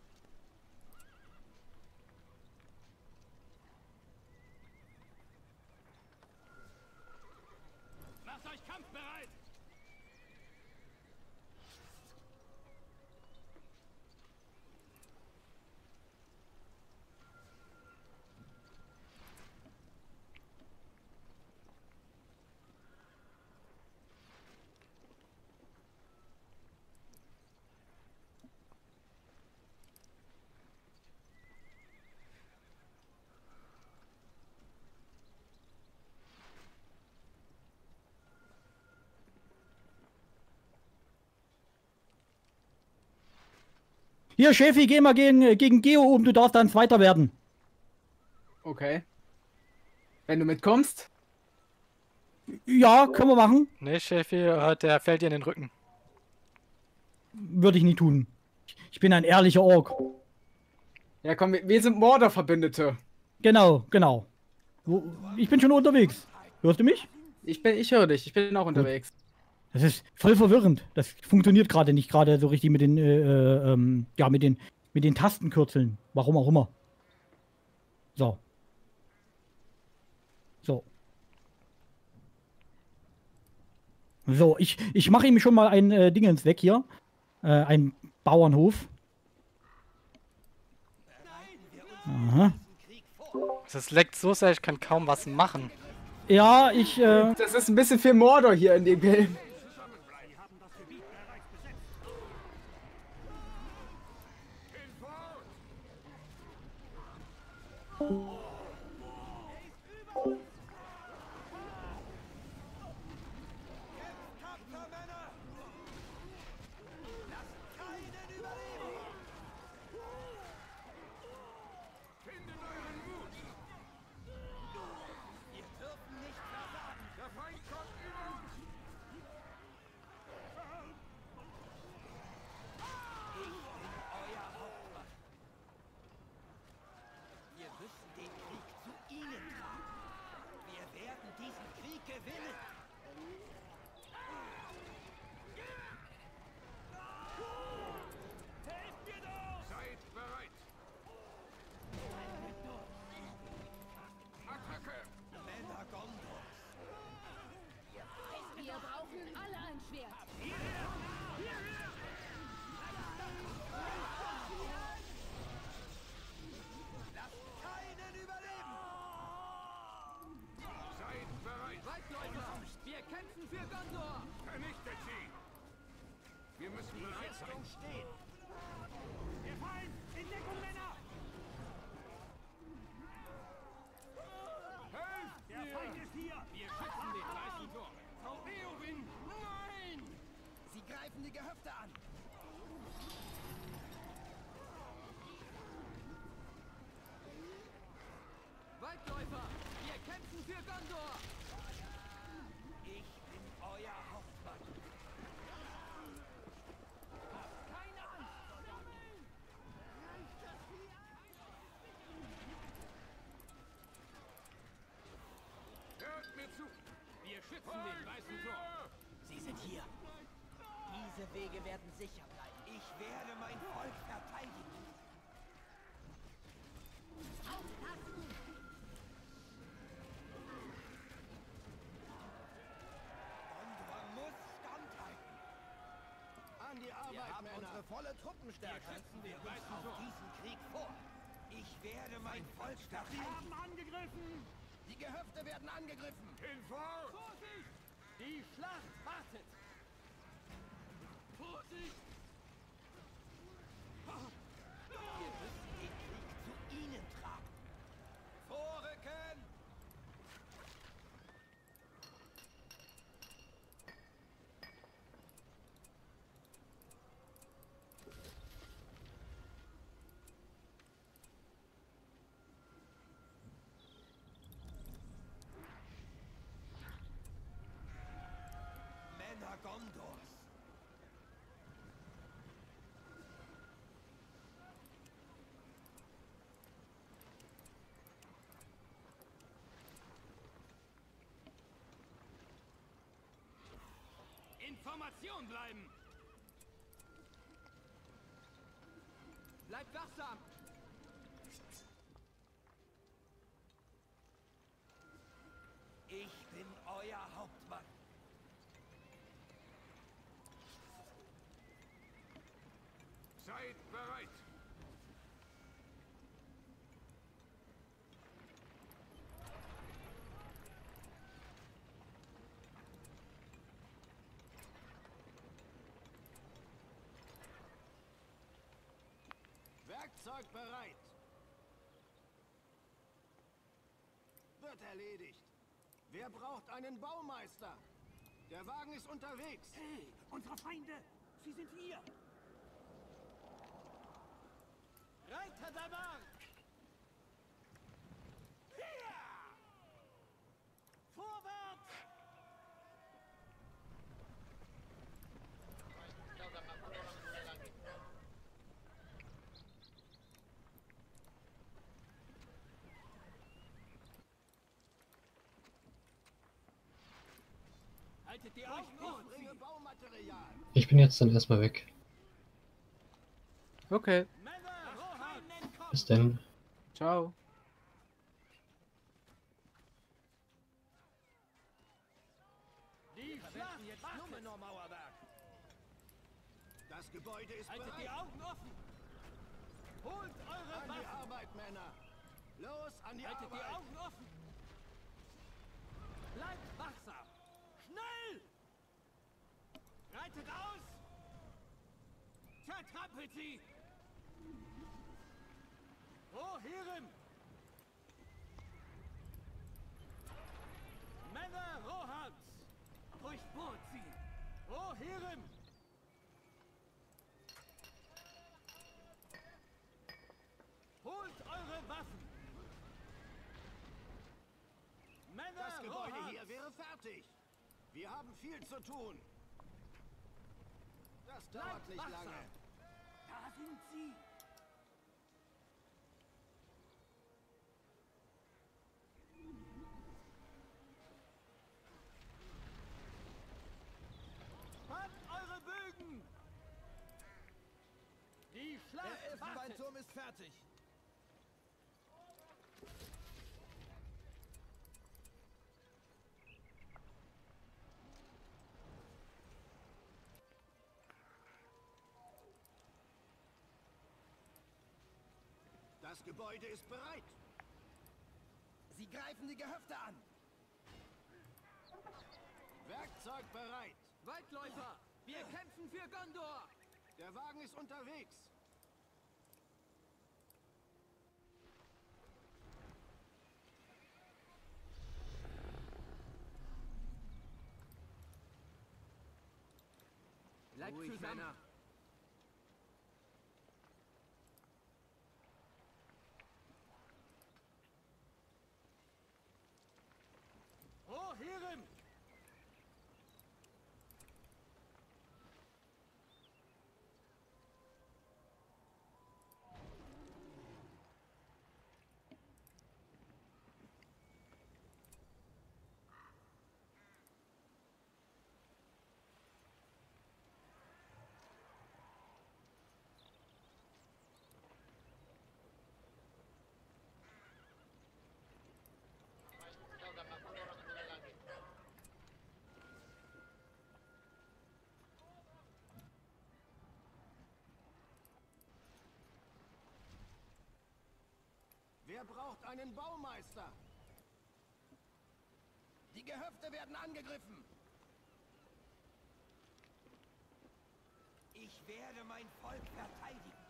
Macht euch kampfbereit! Hier, Chefi, geh mal gegen Geo oben, du darfst dann Zweiter werden. Okay. Wenn du mitkommst? Ja, können wir machen. Nee, Chefi, der fällt dir in den Rücken. Würde ich nie tun. Ich bin ein ehrlicher Ork. Ja, komm, wir sind Mordor-Verbündete. Genau, genau. Ich bin schon unterwegs. Hörst du mich? Ich höre dich, ich bin auch unterwegs. Das ist voll verwirrend. Das funktioniert gerade nicht gerade so richtig mit den, ja, mit den Tastenkürzeln. Warum auch immer. So. So. So, ich mache ihm schon mal ein Dingens weg hier. Ein Bauernhof. Aha. Das leckt so sehr, ich kann kaum was machen. Ja, Das ist ein bisschen viel Mordor hier in dem Game. Wir brauchen alle ein Schwert. Seid bereit! Waldläufer, wir kämpfen für Gondor! Vernichtet sie! Wir müssen bereit sein. Stehen. Der Feind! In Deckung, Männer! Helft Der mir! Feind ist hier! Wir schützen den weißen Turm! Frau Eowyn! Nein! Sie greifen die Gehöfte an. Waldläufer, wir kämpfen für Gondor! Ich bin euer Hauptmann. Keine Angst! Hört mir zu! Wir schützen den weißen Turm! Sie sind hier. Diese Wege werden sicher bleiben. Ich werde mein Volk verteidigen. Gondor muss standhalten. An die Arbeit, Wir haben Männer. unsere volle Truppenstärke. Wir Wir weißen auf Turm. diesen Krieg vor. Ich werde mein Volk Sie verteidigen. haben angegriffen! Die Gehöfte werden angegriffen. Hinfort! Vorsicht! Die Schlacht wartet! Vorsicht! Wir müssen den Krieg zu ihnen tragen. Vorrücken! Männer Gondors. Information bleiben! Bleibt wachsam! Ich bin euer Hauptmann. Seid bereit! Werkzeug bereit. Wird erledigt. Wer braucht einen Baumeister? Der Wagen ist unterwegs. Hey, unsere Feinde! Sie sind hier! Reiter der Mark! Hier! Vorwärts! Haltet die Augen offen! Baumaterial! Ich bin jetzt dann erstmal weg. Okay. Bis dann. Ciao. Die Schlacht jetzt Numenor-Mauerwerk! Das Gebäude ist bereit! Haltet die Augen offen! Holt eure Waffen! An die Arbeit, Männer! Los, an die Arbeit! Haltet die Augen offen! Bleibt wachsam! Schnell! Reitet aus! Zertrampelt sie! Rohirrim! Männer Rohans! Durchbohrt sie! Rohirrim! Holt eure Waffen! Männer Das Gebäude Rohans. Hier wäre fertig! Wir haben viel zu tun! Das dauert nicht lange! Da sind sie! Spannt eure Bögen! Die Schlacht Der Elfenbeinturm ist fertig! Das Gebäude ist bereit! Sie greifen die Gehöfte an! Werkzeug bereit! Waldläufer! Wir kämpfen für Gondor! Der Wagen ist unterwegs! Bleibt zusammen! Männer. Rohirrim! Wer braucht einen Baumeister? Die Gehöfte werden angegriffen! Ich werde mein Volk verteidigen!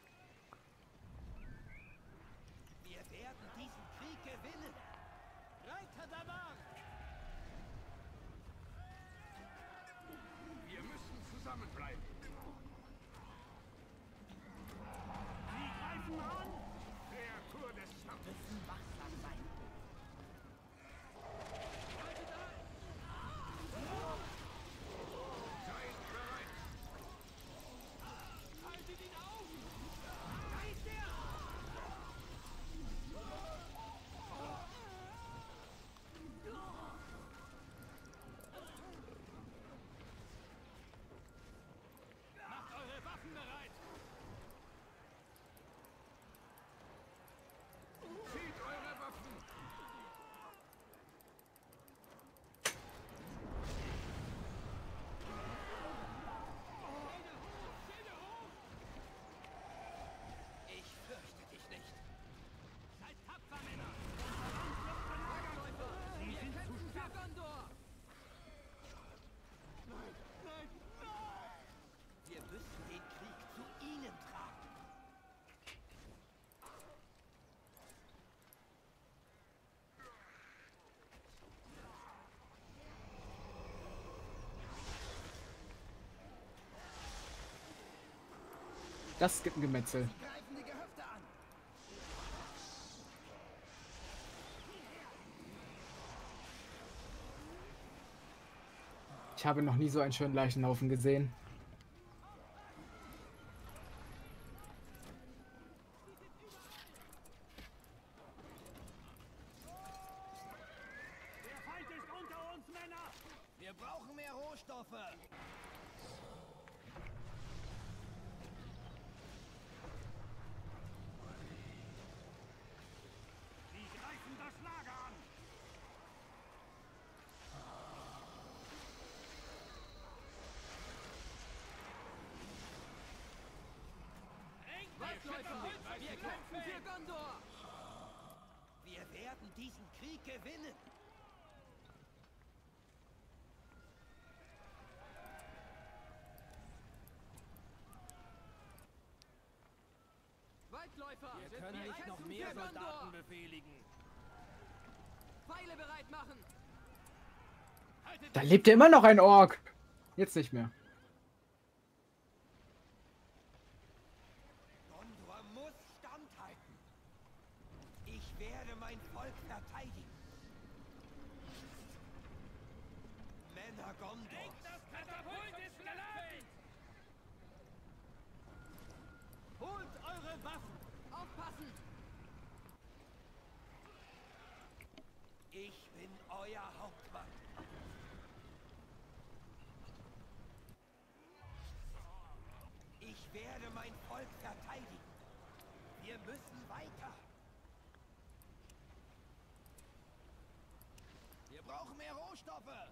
Wir werden diesen Krieg gewinnen! Reiter der Mark! Wir müssen zusammenbleiben. Sie greifen an! Kreatur des Stammes. Müssen wachsam sein! Seid bereit. Haltet ihn auf! Da ist er! Macht eure Waffen bereit! Zieht eure Waffen. Ich fürchte dich nicht. Seid tapfer, Männer! Sie sind zu stark. Gondor! Nein, nein, nein! Wir müssen den Krieg zu ihnen tragen. Das gibt ein Gemetzel. Sie greifen die Gehöfte an. Ich habe noch nie so einen schönen Leichenhaufen gesehen. Der Feind ist unter uns, Männer! Wir brauchen mehr Rohstoffe! Sie greifen das Lager an! Waldläufer, wir kämpfen für Gondor! Wir werden diesen Krieg gewinnen! Waldläufer, Wir können nicht noch mehr Soldaten befehligen. Pfeile bereit machen! Da lebt ja immer noch ein Ork. Jetzt nicht mehr. Gondor muss standhalten. Ich werde mein Volk verteidigen. Männer Gondors. Das Katapult ist geladen! Holt eure Waffen. Aufpassen! Ich bin euer Hauptmann. Ich werde mein Volk verteidigen. Wir müssen weiter. Wir brauchen mehr Rohstoffe.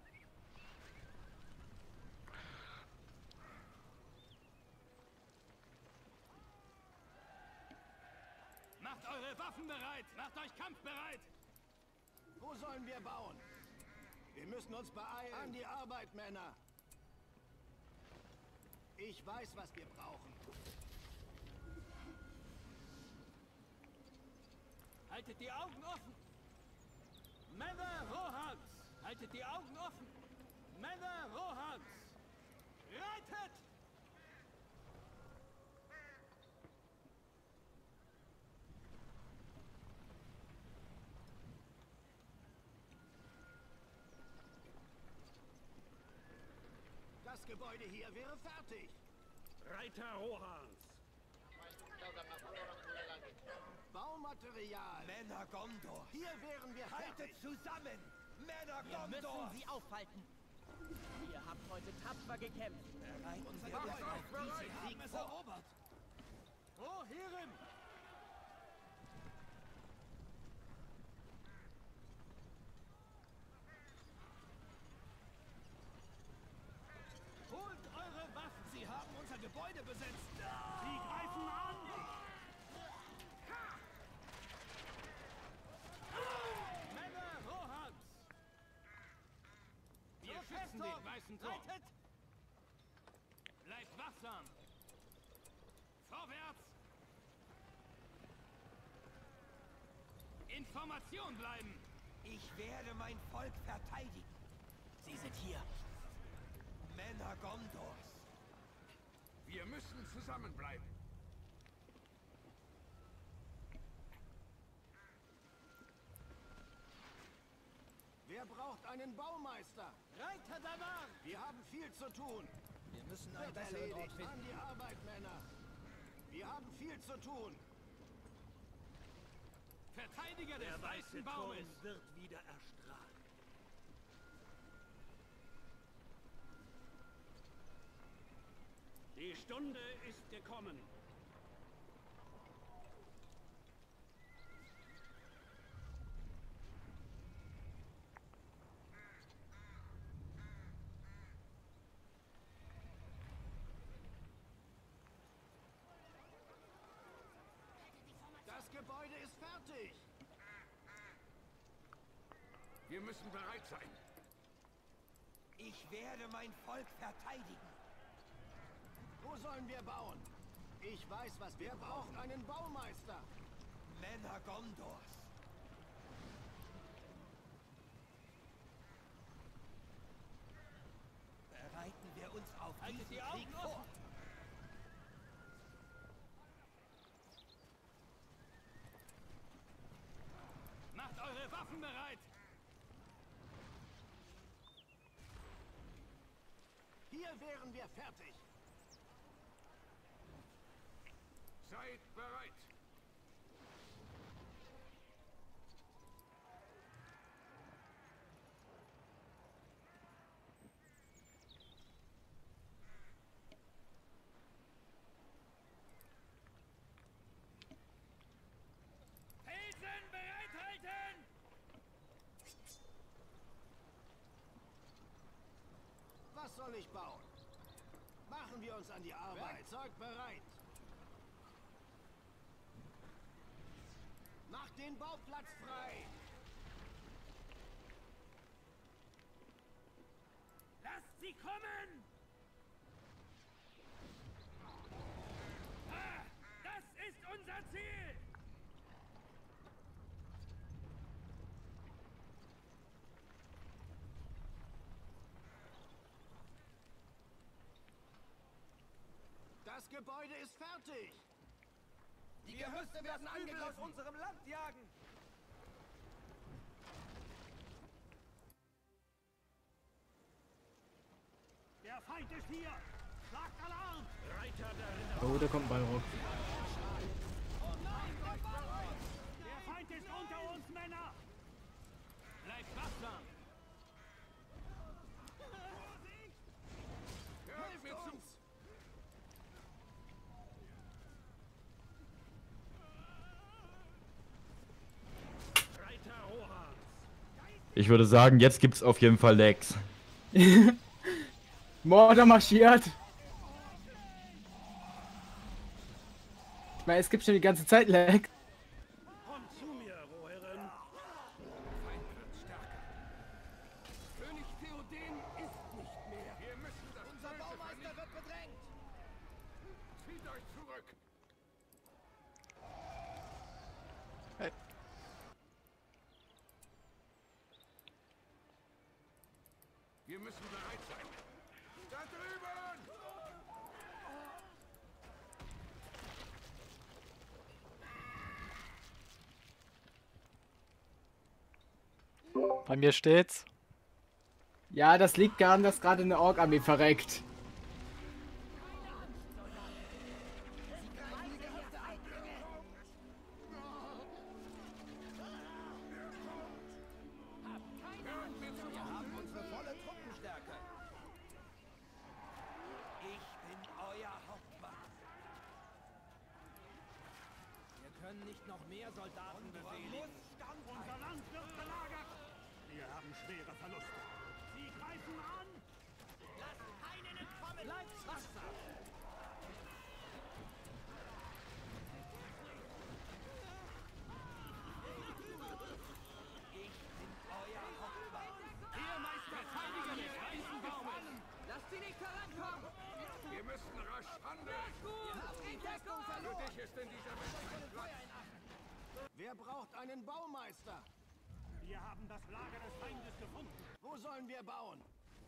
Macht eure Waffen bereit! Macht euch kampfbereit! Wo sollen wir bauen? Wir müssen uns beeilen. An die Arbeit, Männer! Ich weiß, was wir brauchen. Haltet die Augen offen! Männer Rohans! Haltet die Augen offen! Männer Rohans! Reitet! Das Gebäude hier wäre fertig. Reiter Rohans. Baumaterial. Männer Gondors. Hier wären wir fertig. Haltet zusammen. Männer Wir Gondors. müssen sie aufhalten. Ihr habt heute tapfer gekämpft. Bereiten wir uns auf diesen Krieg vor. Erobert. Oh, Herren! Holt eure Waffen. Sie haben unser Gebäude besetzt. Sie greifen an. Männer Rohans! Wir schützen den weißen Turm! Reitet! Bleibt wachsam! Vorwärts! Information bleiben! Ich werde mein Volk verteidigen. Sie sind hier. Männer Gondors. Wir müssen zusammenbleiben. Wer braucht einen Baumeister? Reiter Damar. Wir haben viel zu tun. Wir müssen Wird einen besseren Ort erledigt. finden. An die Arbeit, Männer. Wir haben viel zu tun. Verteidiger des weißen Baumes! wird wieder erstrahlt. Die Stunde ist gekommen. Das Gebäude ist fertig. Wir müssen bereit sein. Ich werde mein Volk verteidigen. Wo sollen wir bauen? Ich weiß, was wir brauchen. Einen Baumeister. Männer Gondors. Bereiten wir uns auf Haltet diesen die Augen Krieg offen. vor. Macht eure Waffen bereit! Hier wären wir fertig. Seid bereit. Felsen bereithalten! Was soll ich bauen? Machen wir uns an die Arbeit. Werkzeug bereit. Macht den Bauplatz frei. Lasst sie kommen! Ah, das ist unser Ziel! Das Gebäude ist fertig. Die Gerüste werden angegriffen aus unserem Land jagen! Der Feind ist hier. Schlagt Alarm. Reiter der Ritter. Oh, da kommt ein Ballrock. Der Feind ist unter uns, Männer. Bleibt wachsam! Hört mir zu. Reiter Rohans. Ich würde sagen, jetzt gibt's auf jeden Fall Lags. Morder marschiert. Ich meine, es gibt schon die ganze Zeit Lag. Kommt zu mir, Rohirrim. Feind wird stärker. König Theoden ist nicht mehr! Wir müssen das Unser Baumeister wird bedrängt! Zieht euch zurück. Hey. Wir müssen bereit sein. Da drüben! Bei mir steht's. Ja, das liegt daran, dass gerade eine Ork-Armee verreckt. Wir haben unsere volle Truppenstärke! Ich bin euer Hauptmann. Wir können nicht noch mehr Soldaten befehligen. Unser Land wird belagert. Wir haben schwere Verluste. Sie greifen an. Lasst keinen entkommen! Bleibt wachsam! Ich bin euer Hauptmann. Ihr Meister, Verteidiger des Eisenbaumes! Lasst sie nicht herankommen! Wir müssen rasch handeln. Die Deckung Für verloren! dich ist in dieser Welt kein Platz. Wer braucht einen Baumeister? Wir haben das Lager des Feindes gefunden. Wo sollen wir bauen?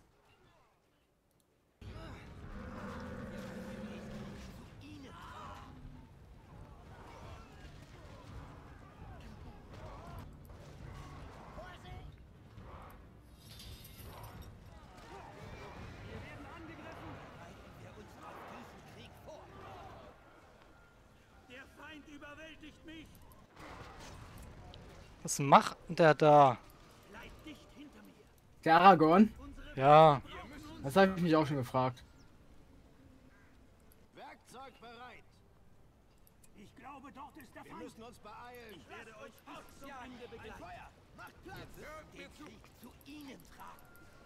Wir werden angegriffen. Bereiten wir uns auf diesen Krieg vor. Der Feind überwältigt mich. Was macht denn der da? Bleibt dicht hinter mir. Der Aragorn? Ja. Das habe ich mich auch schon gefragt. Werkzeug bereit. Ich glaube, dort ist der Feind. Wir müssen uns beeilen. Ich werde euch bis zum Ende begleiten. Feuer! Macht Platz! Hört mir Den zu. Krieg zu ihnen tragen!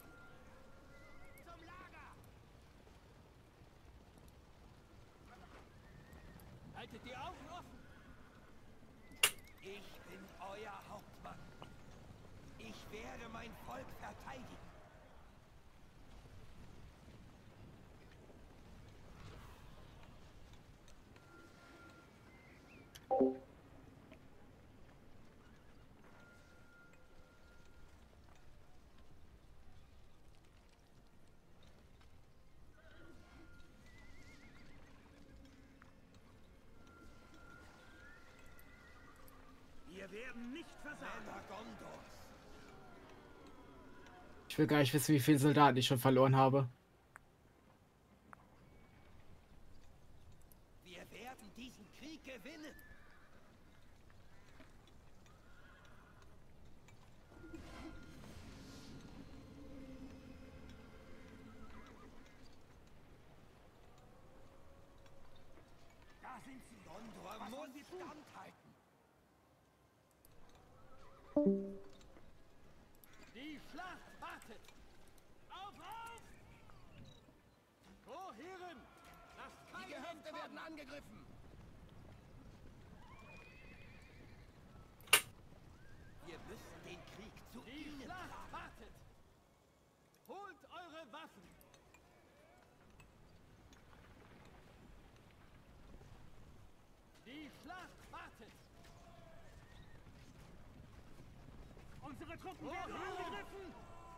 Zum Lager! Haltet die Augen offen! Ich bin euer Hauptmann. Ich werde mein Volk verteidigen. Wir werden nicht versagen. Männer Gondors. Ich will gar nicht wissen, wie viele Soldaten ich schon verloren habe. Die Schlacht wartet! Auf! Oh, Herren! Lasst keine Die Gehöfte werden angegriffen! Wir müssen den Krieg zu ihnen Schlacht tragen. wartet! Holt eure Waffen! Die Schlacht wartet! Unsere Truppen werden angegriffen!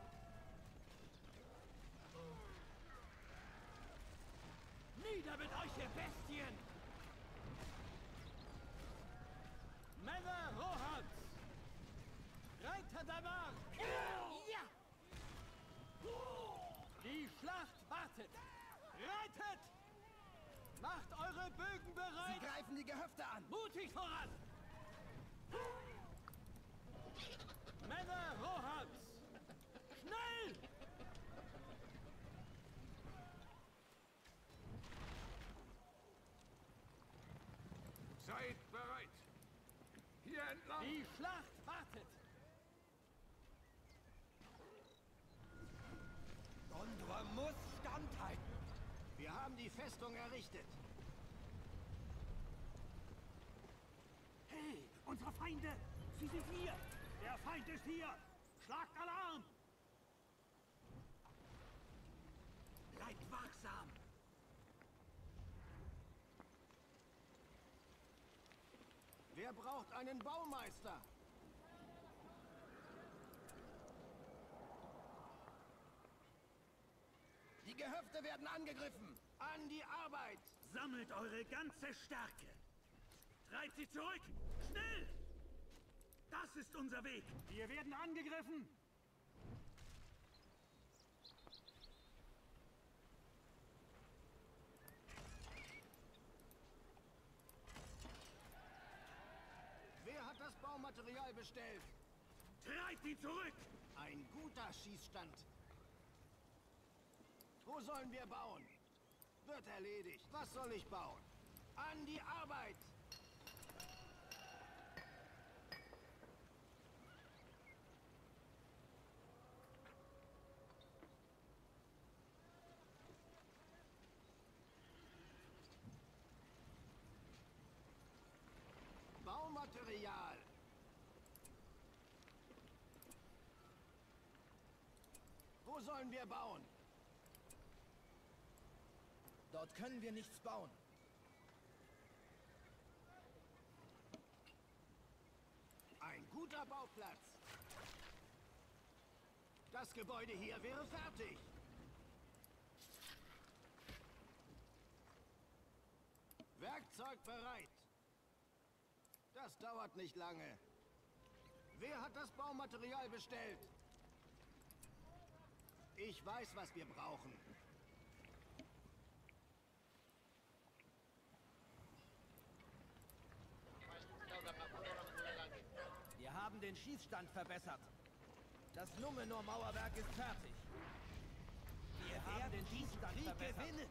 Nieder mit euch, ihr Bestien! Männer Rohans! Reiter Damar! Ja! Die Schlacht wartet! Reitet! Macht eure Bögen Sie bereit! greifen die Gehöfte an! Mutig voran! Männer Rohans! Schnell! Seid bereit! Hier entlang! Die Schlacht wartet! Gondor muss standhalten! Wir haben die Festung errichtet! Hey, unsere Feinde! Sie sind hier! Der Feind ist hier! Schlagt Alarm! Bleibt wachsam! Wer braucht einen Baumeister? Die Gehöfte werden angegriffen! An die Arbeit! Sammelt eure ganze Stärke! Treibt sie zurück! Schnell! Das ist unser Weg! Wir werden angegriffen! Wer hat das Baumaterial bestellt? Treibt ihn zurück! Ein guter Schießstand. Wo sollen wir bauen? Wird erledigt. Was soll ich bauen? An die Arbeit! Baumaterial. Wo sollen wir bauen? Dort können wir nichts bauen. Ein guter Bauplatz. Das Gebäude hier wäre fertig. Werkzeug bereit. Das dauert nicht lange. Wer hat das Baumaterial bestellt? Ich weiß, was wir brauchen. Wir haben den Schießstand verbessert. Das Numenor-Mauerwerk ist fertig. Wir werden den Schießstand gewinnen.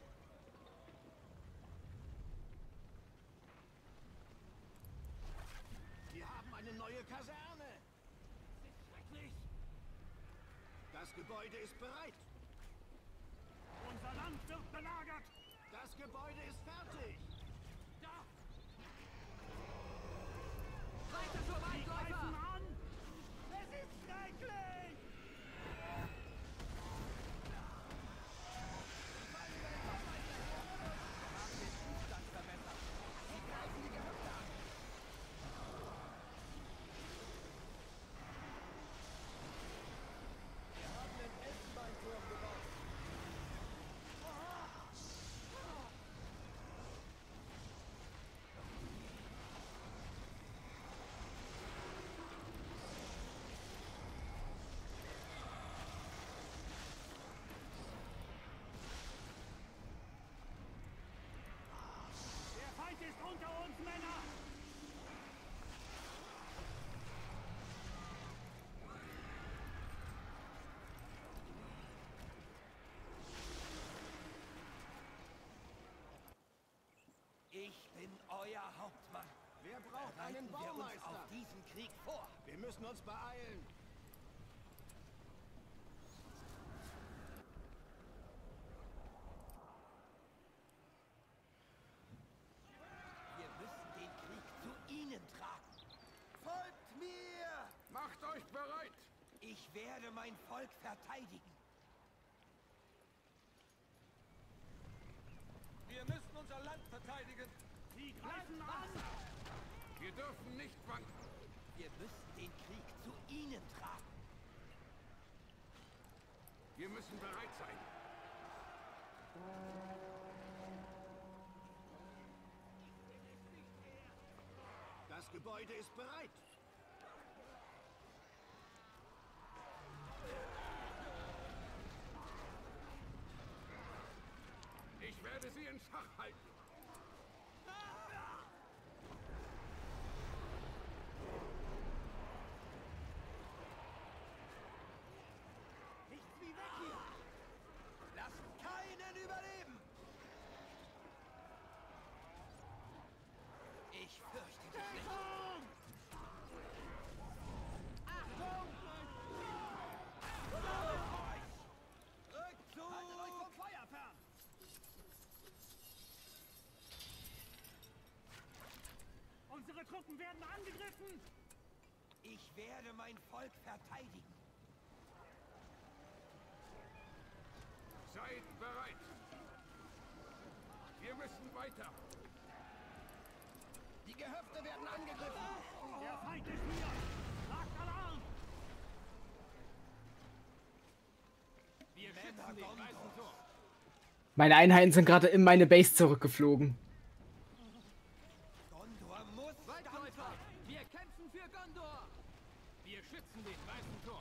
Wir haben eine neue Kaserne. Das ist schrecklich! Das Gebäude ist bereit. Unser Land wird belagert! Das Gebäude ist fertig. Da! Reiter zur Sie greifen Waldläufer! an! Es ist schrecklich! Wir haben den Schießstand verbessert. Sie greifen die Gehöfte an. Wir haben den Elfenbeinturm gebaut. Der Feind ist unter uns, Männer! Ich bin euer Hauptmann. Wer braucht einen Bereiten wir uns Baumeister? auf diesen Krieg vor. Wir müssen uns beeilen. Wir müssen den Krieg zu ihnen tragen. Folgt mir! Macht euch bereit! Ich werde mein Volk verteidigen. Wir müssen unser Land verteidigen. Sie greifen an! Wir dürfen nicht wanken. Wir müssen den Krieg zu ihnen tragen. Wir müssen bereit sein. Das Gebäude ist bereit. Ich werde sie in Schach halten. Nichts wie weg hier! Lasst keinen überleben! Ich fürchte dich nicht. Achtung! Rückzug! Haltet euch vom Feuer fern! Unsere Truppen werden angegriffen! Ich werde mein Volk verteidigen. Seid bereit. Wir müssen weiter. Die Gehöfte werden angegriffen. Der Feind ist hier! Schlagt Alarm! Wir schützen den weißen Tor. Meine Einheiten sind gerade in meine Base zurückgeflogen. Gondor muss Waldläufer, wir kämpfen für Gondor. Wir schützen den weißen Tor.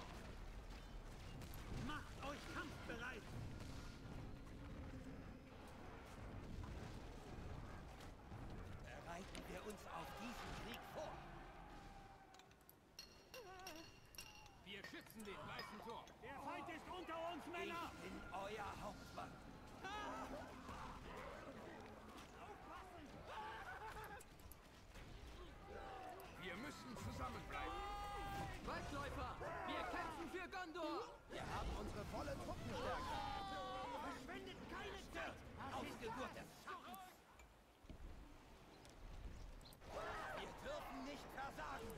Macht euch kampfbereit! Bereiten wir uns auf diesen Krieg vor. Wir schützen den weißen Tor. Der Feind ist unter uns, Männer! Ich bin euer Hauptmann. Wir müssen zusammenbleiben. Waldläufer, wir kämpfen für Gondor. Wir haben unsere volle Truppenstärke. Verschwendet keine Zeit. Ausgeburt des Schattens. Wir dürfen nicht versagen.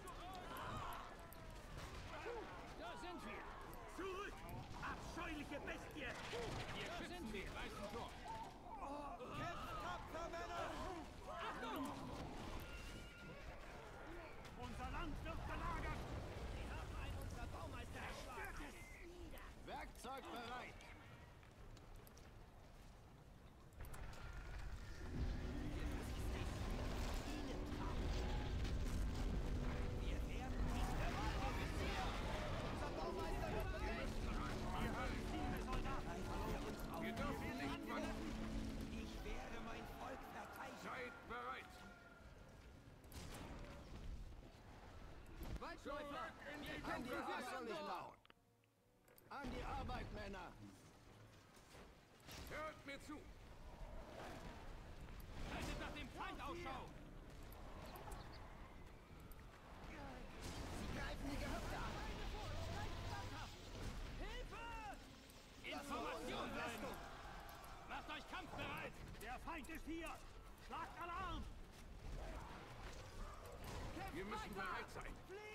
Da sind wir! Zurück! Abscheuliche Bestie! Wir schützen den weißen Tor. Kämpft tapfer, Männer! Achtung! Unser Land wird belagert! Wir haben einen unserer Baumeister erschlagen. Werkzeug bereit. Wir dürfen nicht wanken. Ich werde mein Volk verteidigen. Seid bereit. Waldläufer, wir die kämpfen für Was soll ich Gondor. bauen? An die Arbeit, Männer. Hört mir zu. Haltet nach dem Feind Ausschau. Sie greifen die Gehöfte an. Information bleiben. Macht euch kampfbereit. Der Feind ist hier! Schlagt Alarm! Wir müssen bereit sein.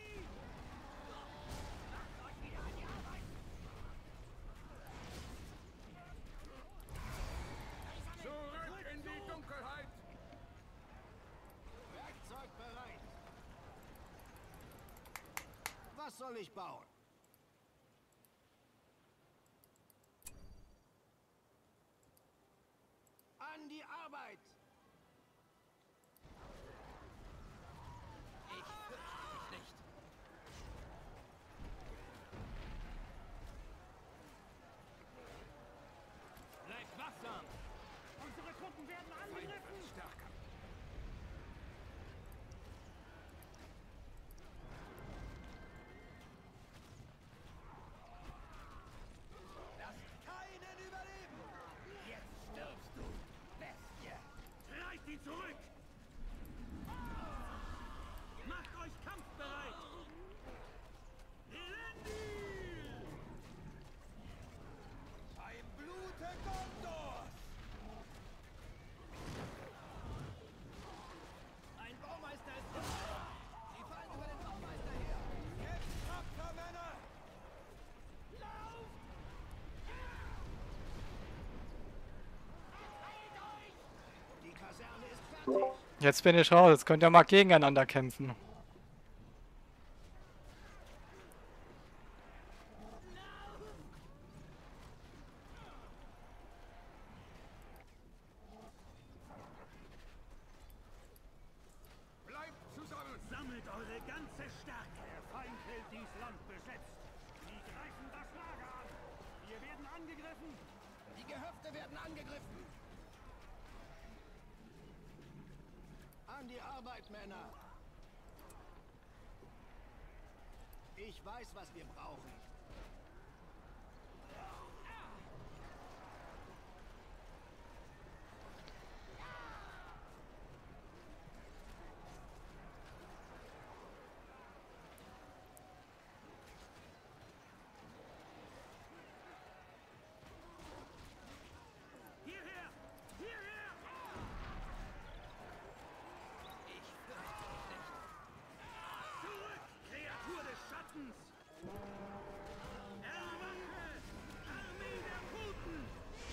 Zurück in die Dunkelheit. Werkzeug bereit. Was soll ich bauen? An die Arbeit! Ich fürchte dich nicht. Bleibt wachsam. Unsere Truppen werden angegriffen! Stärker. Lasst keinen überleben! Jetzt stirbst du, Bestie! Jetzt bin ich raus, jetzt könnt ihr mal gegeneinander kämpfen. Bleibt zusammen! Sammelt eure ganze Stärke. Der Feind hält dies Land besetzt. Sie greifen das Lager an. Wir werden angegriffen. Die Gehöfte werden angegriffen. An die Arbeit, Männer. Ich weiß, was wir brauchen. Hierher! Hierher! Zurück, Kreatur des Schattens! Erwache! Armee der Puten!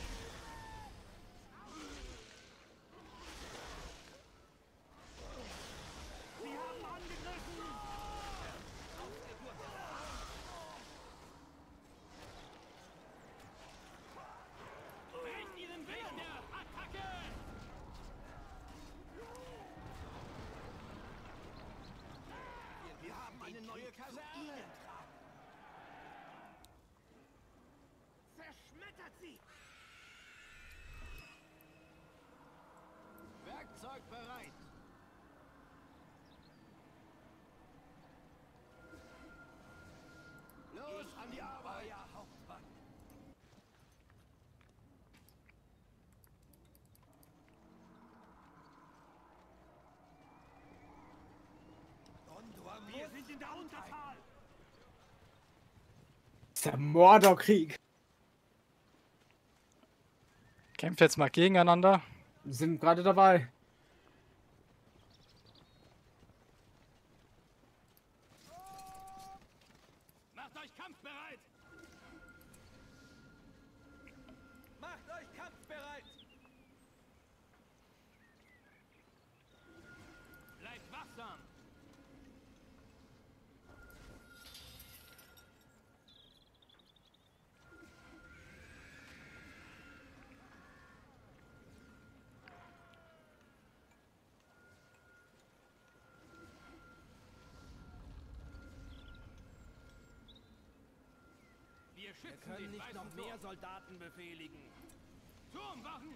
Sie haben angegriffen! Bringt ihren Wächter! Attacke! Wir haben eine neue Kaserne. Zerschmettert sie! Werkzeug bereit. Los, an die Arbeit. Euer Hauptmann. Wir sind in der Unterzahl! Das ist der Mordorkrieg. Kämpft jetzt mal gegeneinander. Sind gerade dabei. Macht euch kampfbereit! Macht euch kampfbereit! Bleibt wachsam! Wir Wir schützen können den nicht weißen noch mehr Turm. Soldaten befehligen. Turmwachen!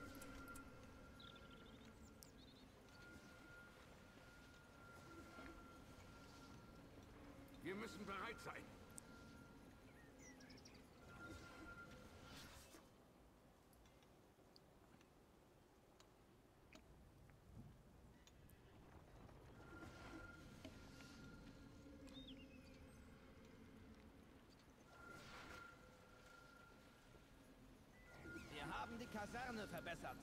Wir müssen bereit sein. Wir haben die Kaserne verbessert.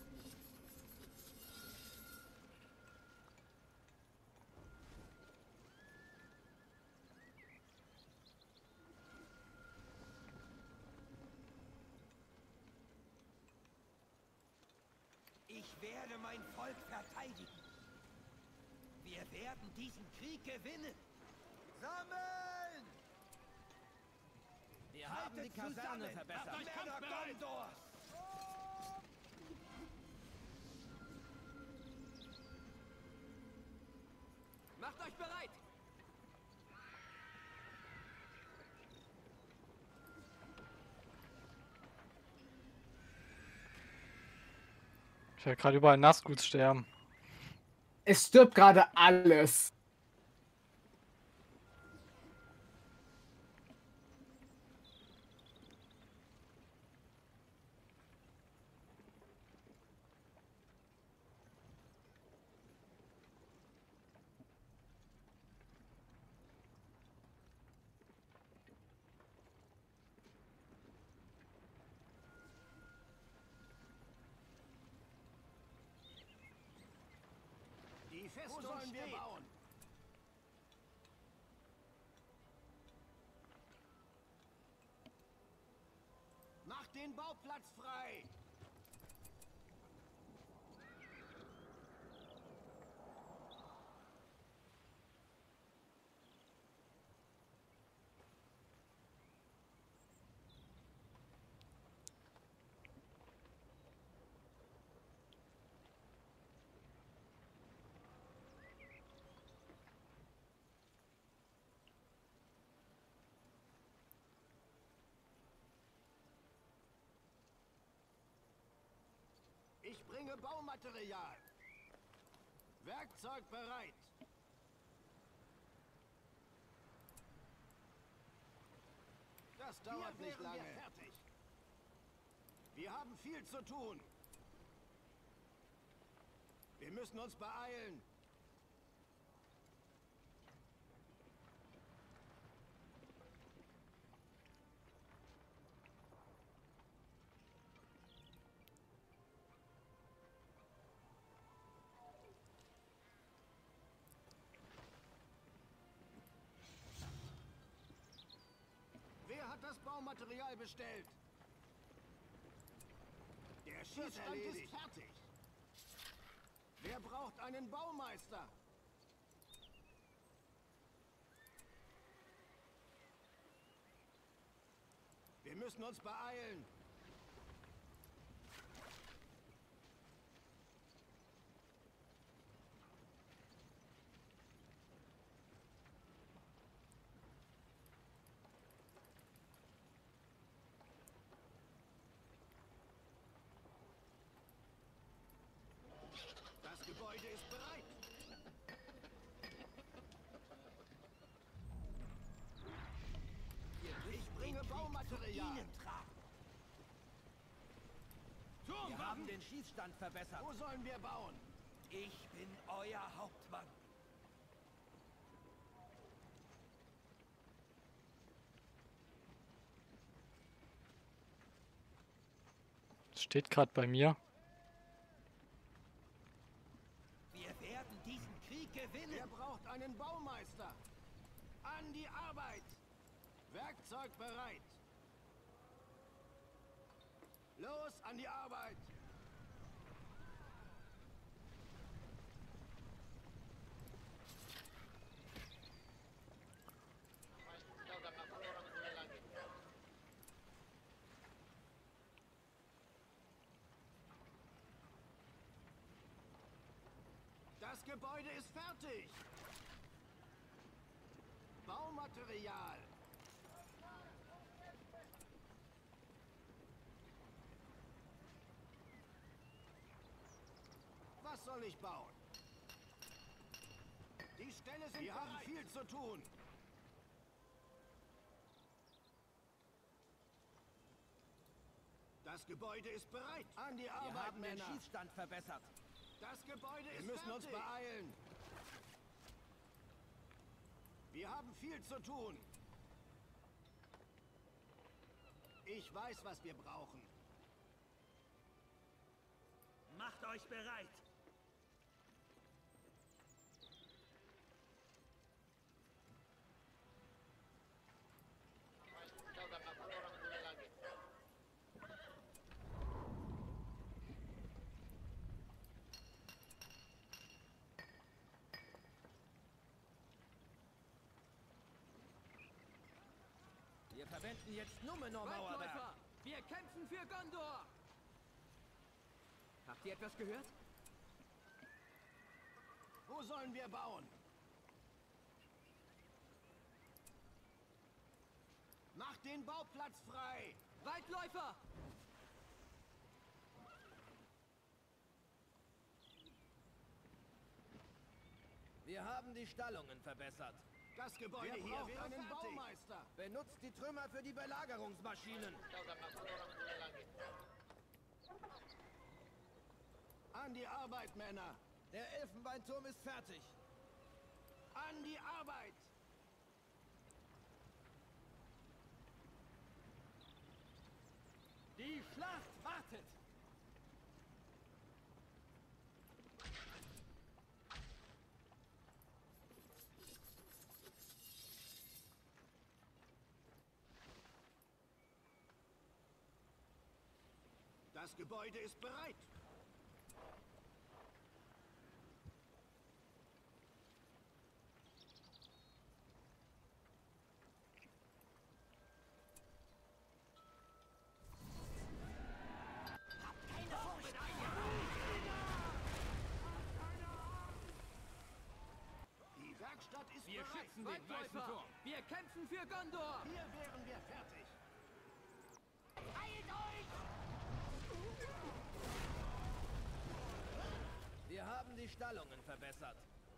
Ich werde mein Volk verteidigen. Wir werden diesen Krieg gewinnen. Sammeln! Wir haben die Kaserne verbessert. Macht euch kampfbereit! Gondors! Macht euch bereit! Ich werde gerade überall Nazgûls sterben. Es stirbt gerade alles. Die Festung steht. Bauen? Macht den Bauplatz frei! Ich bringe Baumaterial. Werkzeug bereit. Das dauert nicht lange. Wir fertig. Wir haben viel zu tun. Wir müssen uns beeilen. Wer hat das Baumaterial bestellt? Der Schießstand ist fertig. Wer braucht einen Baumeister? Wir müssen uns beeilen. Das Gebäude ist bereit. Ich bringe Baumaterial. Wir haben den Schießstand verbessert. Wo sollen wir bauen? Ich bin euer Hauptmann. Steht gerade bei mir. Wir werden diesen Krieg gewinnen. Er braucht einen Baumeister. An die Arbeit. Werkzeug bereit. Los, an die Arbeit. Das Gebäude ist fertig. Baumaterial. Was soll ich bauen? Die Ställe sind bereit. Wir haben viel zu tun. Das Gebäude ist bereit. An die Arbeit, Wir haben Männer. den Schießstand verbessert. Das Gebäude ist fertig. Wir müssen uns beeilen. Wir haben viel zu tun. Ich weiß, was wir brauchen. Macht euch bereit. Wir verwenden jetzt Numenor-Mauerwerk. Wir kämpfen für Gondor! Habt ihr etwas gehört? Wo sollen wir bauen? Macht den Bauplatz frei! Weitläufer! Wir haben die Stallungen verbessert. Das Gebäude hier wäre einen Baumeister. Benutzt die Trümmer für die Belagerungsmaschinen. An die Arbeit, Männer. Der Elfenbeinturm ist fertig. An die Arbeit. Die Schlacht wartet. Das Gebäude ist bereit. Die Werkstatt ist Wir bereit. schützen den weißen Turm. Wir kämpfen für Gondor. Hier wären wir fertig. Eilt euch! haben die Stallungen verbessert.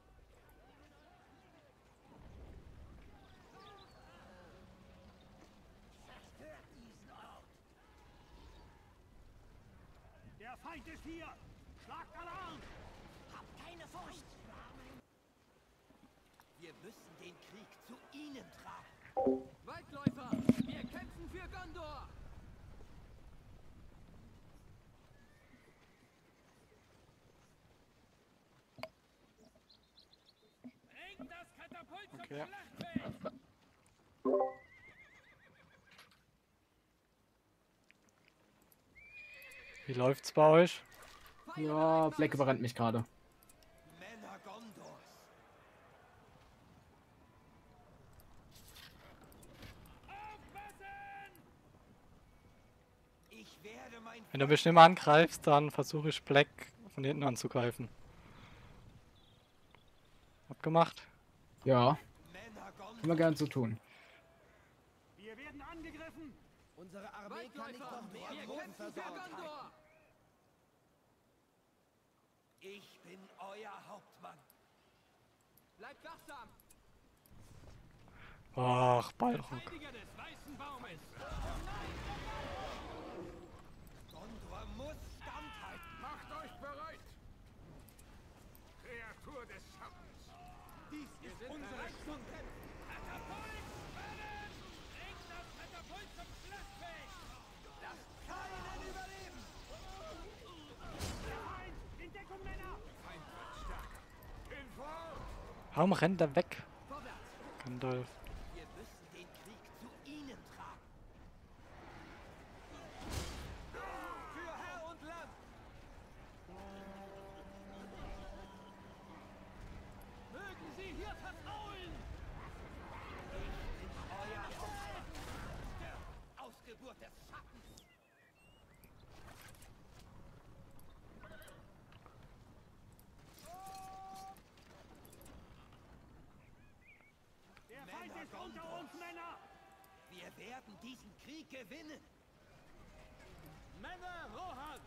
Der Feind ist hier! Schlagt Alarm! Habt keine Furcht! Wir müssen den Krieg zu ihnen tragen. Waldläufer, wir kämpfen für Gondor! Bringt das Katapult zum Okay. Schlachtfeld! Wie läuft's bei euch? Ja, Black überrennt mich gerade. Männer Gondors. Ich werde mein Wenn du mich nicht mehr angreifst, dann versuche ich Black von hinten anzugreifen. Abgemacht? Ja, Männer Gondors. können wir gerne so tun. Wir werden angegriffen! Unsere Armee kann nicht Waldläufer, noch mehr wir Boden kämpfen für versorgt halten. Gondor! Ich bin euer Hauptmann. Bleibt wachsam! Ach, Balrog. Verteidiger des Weißen Baumes! Gondor muss standhalten. Macht euch bereit! Kreatur des Schattens! Dies ist unsere Stunde. Katapult! Fallen! Bringt das Katapult zum Schlachtfeld! Lasst keinen überleben. Der Feind! In Deckung, Männer! Feind wird stärker! Hinfort! Warum rennt er weg? Vorwärts! Gandalf. Wir müssen den Krieg zu ihnen tragen. Für Herr und Land. Mögen Sie hier verfaulen! Euer Hauptmann. Ausgeburt des Schattens. Der Feind ist unter uns, Männer! Wir werden diesen Krieg gewinnen. Männer Rohans!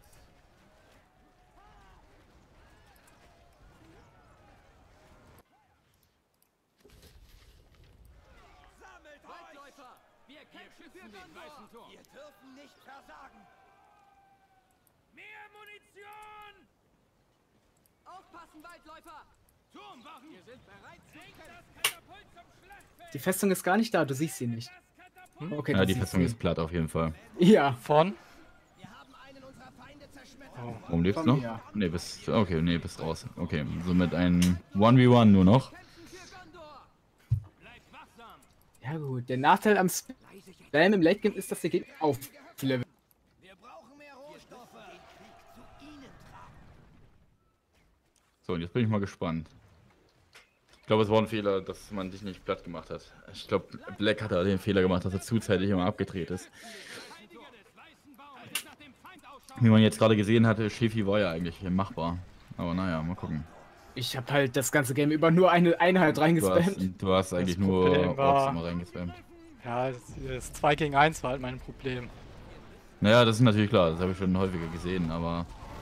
Sammelt euch. Waldläufer, wir kämpfen für Gondor! Wir dürfen nicht versagen. Mehr Munition! Aufpassen, Waldläufer! Turmwachen! Wir sind bereit zu kämpfen! Das Katapult zum Schlachtfeld! Die Festung ist gar nicht da, du siehst sie nicht. Das Katapult! Okay, Ja, du die siehst Festung sie. ist platt auf jeden Fall. Ja, Von? Wir haben einen unserer Feinde zerschmettert. Warum lebst du Von noch? mir. Nee, bist. Okay, nee, bist raus. Okay, somit ein 1v1 nur noch. Kämpfen für Gondor! Bleibt wachsam! ja gut. Der Nachteil am Spam im Late Game ist, dass der Gegner auflevelt. Wir brauchen mehr Rohstoffe. Den Krieg zu ihnen tragen. So, und jetzt bin ich mal gespannt. Ich glaube, es war ein Fehler, dass man dich nicht platt gemacht hat. Ich glaube, Black hat da den Fehler gemacht, dass er zuzeitig immer abgedreht ist. Verteidiger des Weißen Baumes! Nach dem Feind ausschauen! Wie man jetzt gerade gesehen hatte, Schäfi war ja eigentlich machbar. Aber naja, mal gucken. Ich habe halt das ganze Game über nur eine Einheit reingespammt. Du hast eigentlich Das nur Problem war- Orks immer reingespammt. Ja, das 2 gegen 1 war halt mein Problem. Naja, das ist natürlich klar, das habe ich schon häufiger gesehen, aber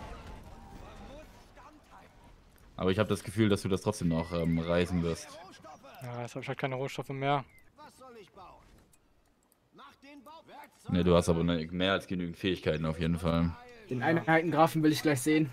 ich habe das Gefühl, dass du das trotzdem noch reißen wirst. Ja, jetzt habe ich halt keine Rohstoffe mehr. Was soll ich bauen? Macht den Bauwerk. Ne, du hast aber mehr als genügend Fähigkeiten auf jeden Fall. Den Einheitengrafen will ich gleich sehen.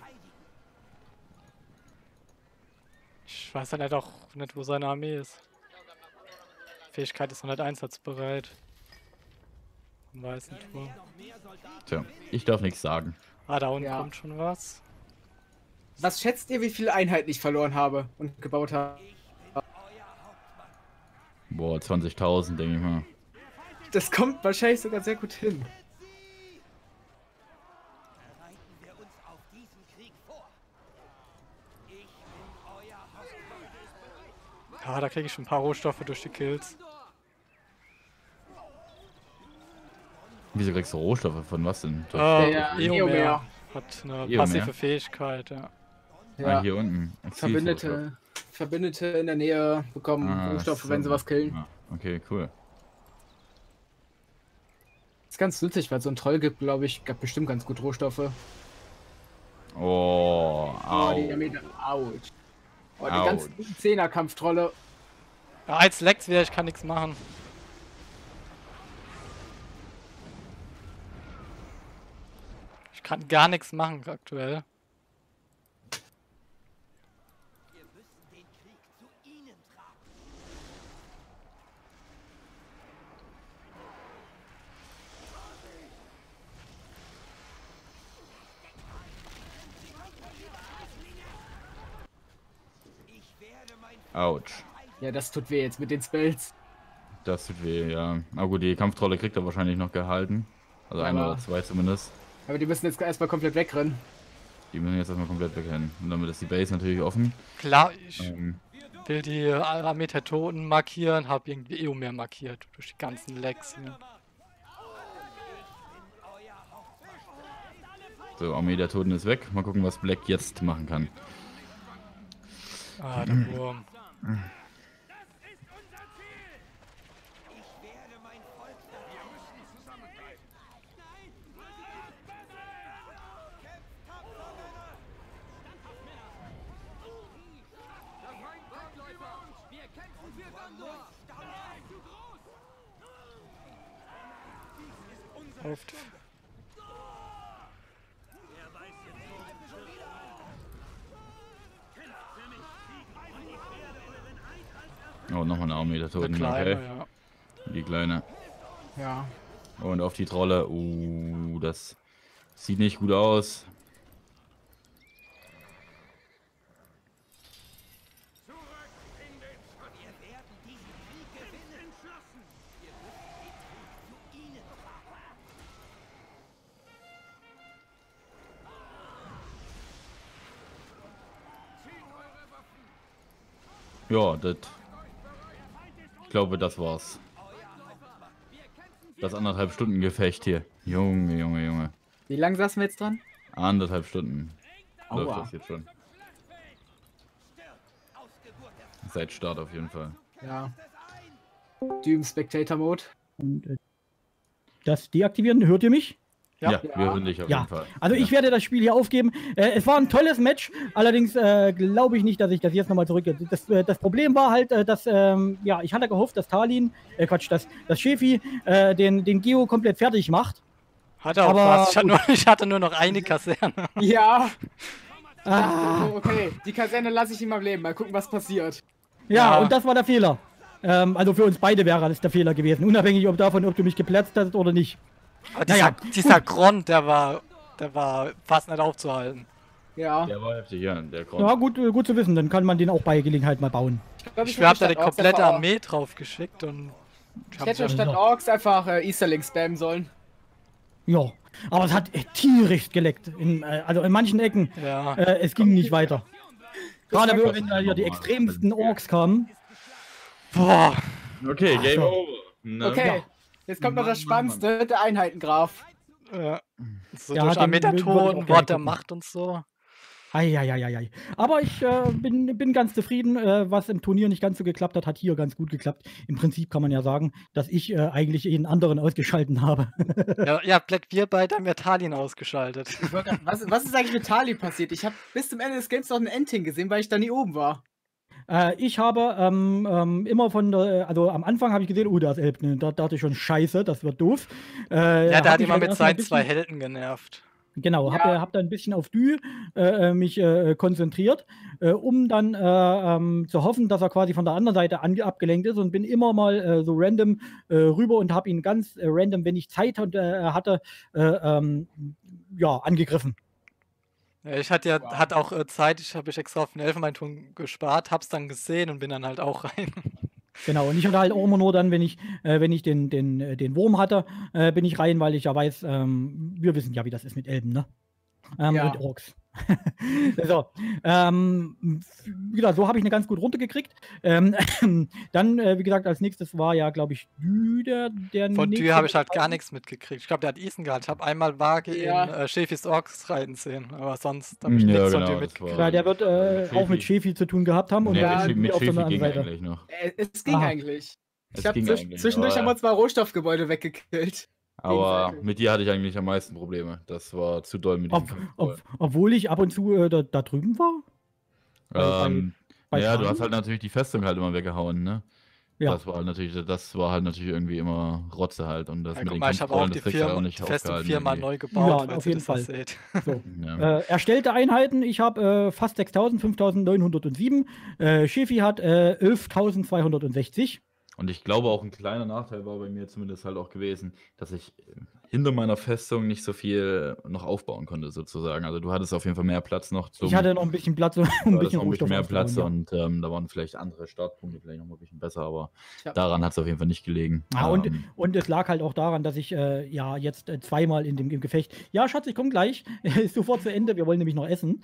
Ich weiß halt auch nicht, wo seine Armee ist. Fähigkeit ist noch nicht einsatzbereit. Im weißen Turm. Tja, ich darf nichts sagen. Ah, da unten Ja. kommt schon was. Was schätzt ihr, wie viele Einheiten ich verloren habe und gebaut habe? Boah, 20.000, denke ich mal. Das kommt wahrscheinlich sogar sehr gut hin. Bereiten wir uns auf diesen Krieg vor. Ich bin euer Hauptmann. Ja, da kriege ich schon ein paar Rohstoffe durch die Kills. Wieso kriegst du Rohstoffe von was denn? Der Eomer. Hat eine Eomer. passive Fähigkeit, ja. Ja, hier unten. Verbündete in der Nähe bekommen Rohstoffe, wenn sie was killen. Ah, okay, cool. Ist ganz nützlich, weil so ein Troll gibt, glaube ich, bestimmt ganz gut Rohstoffe. Oh, au. Die Armee, ouch. Oh, die Ouch. ganze 10er-Kampftrolle. Ja, als Lex wäre, ich kann nichts machen. Ich kann gar nichts machen aktuell. Wir müssen den Krieg zu ihnen tragen. Ich werde mein Autsch. Ja, das tut weh jetzt mit den Spells. Das tut weh, ja. Na gut, die Kampftrolle kriegt er wahrscheinlich noch gehalten. Also ein Aber- oder zwei zumindest. Aber die müssen jetzt erstmal komplett wegrennen. Die müssen jetzt erstmal komplett wegrennen. Und damit ist die Base natürlich offen. Klar, ich Ähm, will die Armee der Toten markieren, habe irgendwie Eomer markiert durch die ganzen Lecks hier. so, Armee der Toten ist weg. Mal gucken, was Black jetzt machen kann. Ah, der Wurm. Wir kämpfen für Gondor! Auf. Oh, nochmal eine Armee der Der Toten. Kleine, Okay. ja. Die kleine. Ja. Und auf die Trolle. Das sieht nicht gut aus. Ja, das. Ich glaube, das war's. Das 1,5 Stunden Gefecht hier. Junge, Junge, Junge. Wie lange saßen wir jetzt dran? 1,5 Stunden. Läuft Aua. das jetzt schon. Seit Start auf jeden Fall. Ja. Doom Spectator Mode. Und das deaktivieren, hört ihr mich? Ja. Ja, wir hören dich auf Ja, jeden Fall. also ich werde das Spiel hier aufgeben. Es war ein tolles Match, allerdings glaube ich nicht, dass ich das jetzt nochmal zurück... Das Problem war halt, dass, ja, ich hatte gehofft, dass Talin, dass Shefi den Geo komplett fertig macht. Hat er auch Aber was. Ich hatte nur noch eine Kaserne. Ja. Ah, Oh, okay, die Kaserne lasse ich ihm am Leben. Mal gucken, was passiert. ja, Ja. und das war der Fehler. Also für uns beide wäre das der Fehler gewesen, unabhängig davon, ob du mich geplatzt hast oder nicht. Aber Naja, dieser Grond, der war fast nicht aufzuhalten. Ja. Der war heftig, ja. Der Grund. Ja, gut zu wissen, dann kann man den auch bei Gelegenheit mal bauen. glaub, Ich hätte hab da die statt Orks komplette einfach- Armee drauf geschickt und Ich hätte statt so. Orks einfach Easterlink spammen sollen. Ja, aber es hat tierisch geleckt, also in manchen Ecken. ja. Es ging nicht weiter. Gerade war wenn da hier die extremsten Orks kamen. Boah. Okay, Game so. over. Ne? Okay, jetzt kommt noch das Spannendste, der Einheitengraf. So Ja, durch den Armee der würden wir auch Toten, gerne Wort der gucken. Macht und so. Eieieiei. Aber ich bin ganz zufrieden. Was im Turnier nicht ganz so geklappt hat, hat hier ganz gut geklappt. Im Prinzip kann man ja sagen, dass ich eigentlich jeden anderen ausgeschalten habe. Ja, Black, wir beide haben ja Talin ausgeschaltet. Was ist eigentlich mit Tali passiert? Ich habe bis zum Ende des Games noch ein Ending gesehen, weil ich da nie oben war. Ich habe immer also am Anfang habe ich gesehen, oh, da ist Elb, ne? Da dachte ich schon, scheiße, das wird doof. Ja, der hab hat mich immer halt mit erstmal ein seinen zwei bisschen- Helden genervt. Genau, Ja. hab da ein bisschen auf Dü mich konzentriert, um dann zu hoffen, dass er quasi von der anderen Seite abgelenkt ist, und bin immer mal so random rüber und habe ihn ganz random, wenn ich Zeit hatte, ja, angegriffen. Ja, ich hatte ja hat auch Zeit, ich habe extra auf den Elfenbeinturm gespart, hab's dann gesehen und bin dann halt auch rein. Genau, und ich hatte halt auch immer nur dann, wenn ich den Wurm hatte, bin ich rein, weil ich ja weiß, wir wissen ja, wie das ist mit Elben, ne? Ja. Und Orks. So, wie gesagt, so habe ich eine ganz gut runtergekriegt. Dann, wie gesagt, als nächstes war ja, glaube ich, Dü, der Von nächste. Tür habe ich halt gar nichts mitgekriegt. Ich glaube, der hat Isen gehabt. Ich habe einmal vage Ja. in Shefis Orks reiten sehen, aber sonst habe ich Ja, nichts genau, von Tür das mitgekriegt. Ja, der wird auch mit Shefi zu tun gehabt haben. Und Nee, Ja, mit auf der Schäfi anderen ging Seite. eigentlich noch. Es ging Aha. eigentlich. Es Ich habe ging eigentlich, zwischendurch aber- haben wir 2 Rohstoffgebäude weggekillt. Aber Gegenseitig. mit dir hatte ich eigentlich am meisten Probleme. Das war zu doll mit diesem Kampfball. Obwohl ich ab und zu da drüben war. Bei Ja, du Schaden? hast halt natürlich die Festung halt immer weggehauen, ne? Ja. Das war halt natürlich irgendwie immer Rotze halt. Und das Ja, mit guck den mal, ich habe auch Kampfrollen, die das kriegst du halt auch nicht Festung aufgehalten 4-mal irgendwie. neu gebaut, Ja, falls auf ihr jeden das mal Fall. seht. So. Ja. Erstellte Einheiten, ich habe fast 6.000, 5.907. Schefi hat 11.260. Und ich glaube auch ein kleiner Nachteil war bei mir zumindest halt auch gewesen, dass ich hinter meiner Festung nicht so viel noch aufbauen konnte sozusagen. Also du hattest auf jeden Fall mehr Platz noch zum... Ich hatte noch ein bisschen Platz, um Du ein hattest bisschen noch ein bisschen Rohstoff mehr Platz aufzubauen, und da waren vielleicht andere Startpunkte vielleicht noch mal ein bisschen besser, aber Ja. daran hat es auf jeden Fall nicht gelegen. ja. Und es lag halt auch daran, dass ich ja jetzt zweimal im Gefecht. Ja, Schatz, ich komme gleich. Ist sofort zu Ende. Wir wollen nämlich noch essen.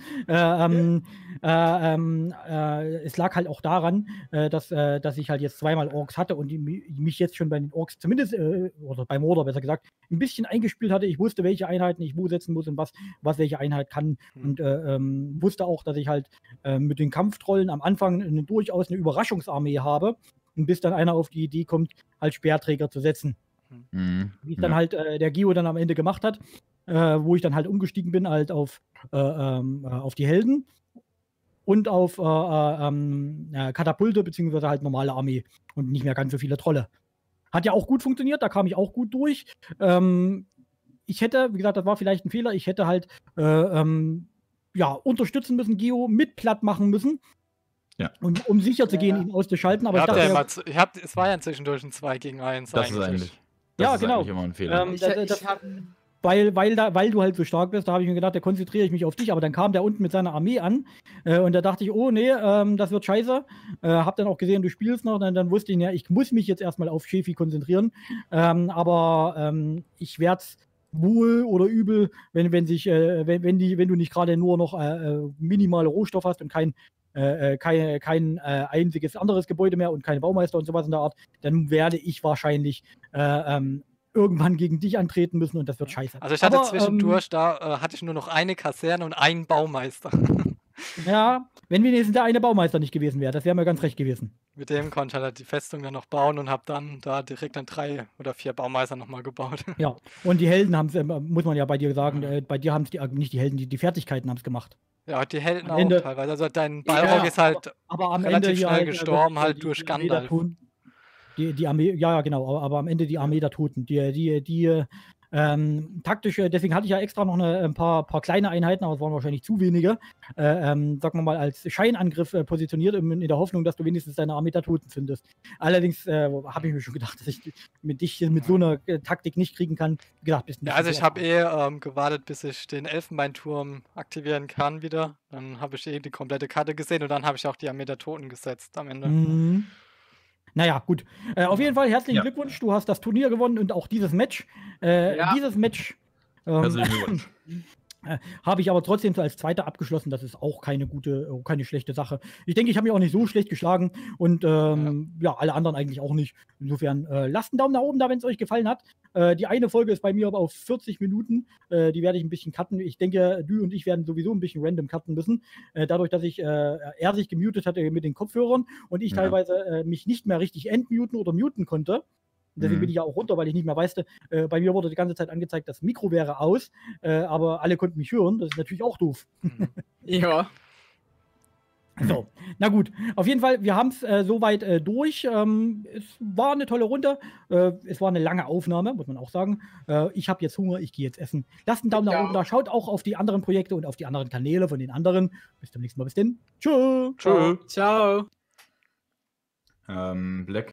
Es lag halt auch daran, dass ich halt jetzt zweimal Orks hatte und mich jetzt schon bei den Orks zumindest, oder beim Mordor besser gesagt, ein bisschen eingespielt hatte. Ich wusste, welche Einheiten ich wo setzen muss und was welche Einheit kann. Und wusste auch, dass ich halt mit den Kampftrollen am Anfang durchaus eine Überraschungsarmee habe. Und bis dann einer auf die Idee kommt, halt Speerträger zu setzen. Wie es dann halt der Gio dann am Ende gemacht hat, wo ich dann halt umgestiegen bin halt auf die Helden und auf Katapulte beziehungsweise halt normale Armee und nicht mehr ganz so viele Trolle. Hat ja auch gut funktioniert, da kam ich auch gut durch. Ich hätte, wie gesagt, das war vielleicht ein Fehler, ich hätte halt unterstützen müssen, Gio mit platt machen müssen. Ja. Um sicher zu gehen, ihn auszuschalten. Aber Es war ja zwischendurch ein 2 gegen 1 Das ist eigentlich immer ein Fehler. Weil du halt so stark bist, da habe ich mir gedacht, da konzentriere ich mich auf dich, aber dann kam der unten mit seiner Armee an und da dachte ich, oh nee, das wird scheiße. Hab dann auch gesehen, du spielst noch, dann wusste ich, ja, ich muss mich jetzt erstmal auf Schefi konzentrieren, aber ich werde es wohl oder übel, wenn du nicht gerade nur noch minimale Rohstoff hast und kein einziges anderes Gebäude mehr und keine Baumeister und sowas in der Art, dann werde ich wahrscheinlich irgendwann gegen dich antreten müssen und das wird scheiße. Also ich hatte zwischendurch, da hatte ich nur noch eine Kaserne und einen Baumeister. Ja, wenn wenigstens der eine Baumeister nicht gewesen wäre, das wäre mir ganz recht gewesen. Mit dem konnte ich halt die Festung dann noch bauen und habe dann da direkt dann 3 oder 4 Baumeister nochmal gebaut. Ja, und die Helden haben es, muss man ja bei dir sagen, bei dir haben es nicht die Helden, die Fertigkeiten haben es gemacht. Ja, die Helden Am auch Ende- teilweise. Also dein Balrog ist halt aber am relativ Ende hier schnell halt, gestorben, wirklich, halt durch die Armee Gandalf. der Toten. Die Armee, ja, genau, aber am Ende die Armee der Toten. Taktisch, deswegen hatte ich ja extra noch ein paar kleine Einheiten, aber es waren wahrscheinlich zu wenige, sagen wir mal, als Scheinangriff positioniert, in der Hoffnung, dass du wenigstens deine Armee der Toten findest. Allerdings habe ich mir schon gedacht, dass ich dich mit so einer Taktik nicht kriegen kann. Wie gesagt, bist nicht Ja, also so ich habe gewartet, bis ich den Elfenbeinturm aktivieren kann wieder. Dann habe ich die komplette Karte gesehen und dann habe ich auch die Armee der Toten gesetzt am Ende. Mhm. Naja, gut. Auf jeden Fall herzlichen Glückwunsch. Du hast das Turnier gewonnen und auch dieses Match. Dieses Match Herzlichen Glückwunsch. habe ich aber trotzdem als Zweiter abgeschlossen. Das ist auch keine schlechte Sache. Ich denke, ich habe mich auch nicht so schlecht geschlagen und alle anderen eigentlich auch nicht. Insofern lasst einen Daumen nach oben da, wenn es euch gefallen hat. Die eine Folge ist bei mir aber auf 40 Minuten. Die werde ich ein bisschen cutten. Ich denke, du und ich werden sowieso ein bisschen random cutten müssen. Dadurch, dass er sich gemutet hatte mit den Kopfhörern und ich teilweise mich nicht mehr richtig entmuten oder muten konnte. Deswegen bin ich ja auch runter, weil ich nicht mehr weiß. Bei mir wurde die ganze Zeit angezeigt, das Mikro wäre aus, aber alle konnten mich hören. Das ist natürlich auch doof. Ja. So, na gut. Auf jeden Fall, wir haben es soweit durch. Es war eine tolle Runde. Es war eine lange Aufnahme, muss man auch sagen. Ich habe jetzt Hunger, ich gehe jetzt essen. Lasst einen Daumen nach oben da. Schaut auch auf die anderen Projekte und auf die anderen Kanäle von den anderen. Bis zum nächsten Mal. Bis denn. Tschö. Ciao. Ciao. Black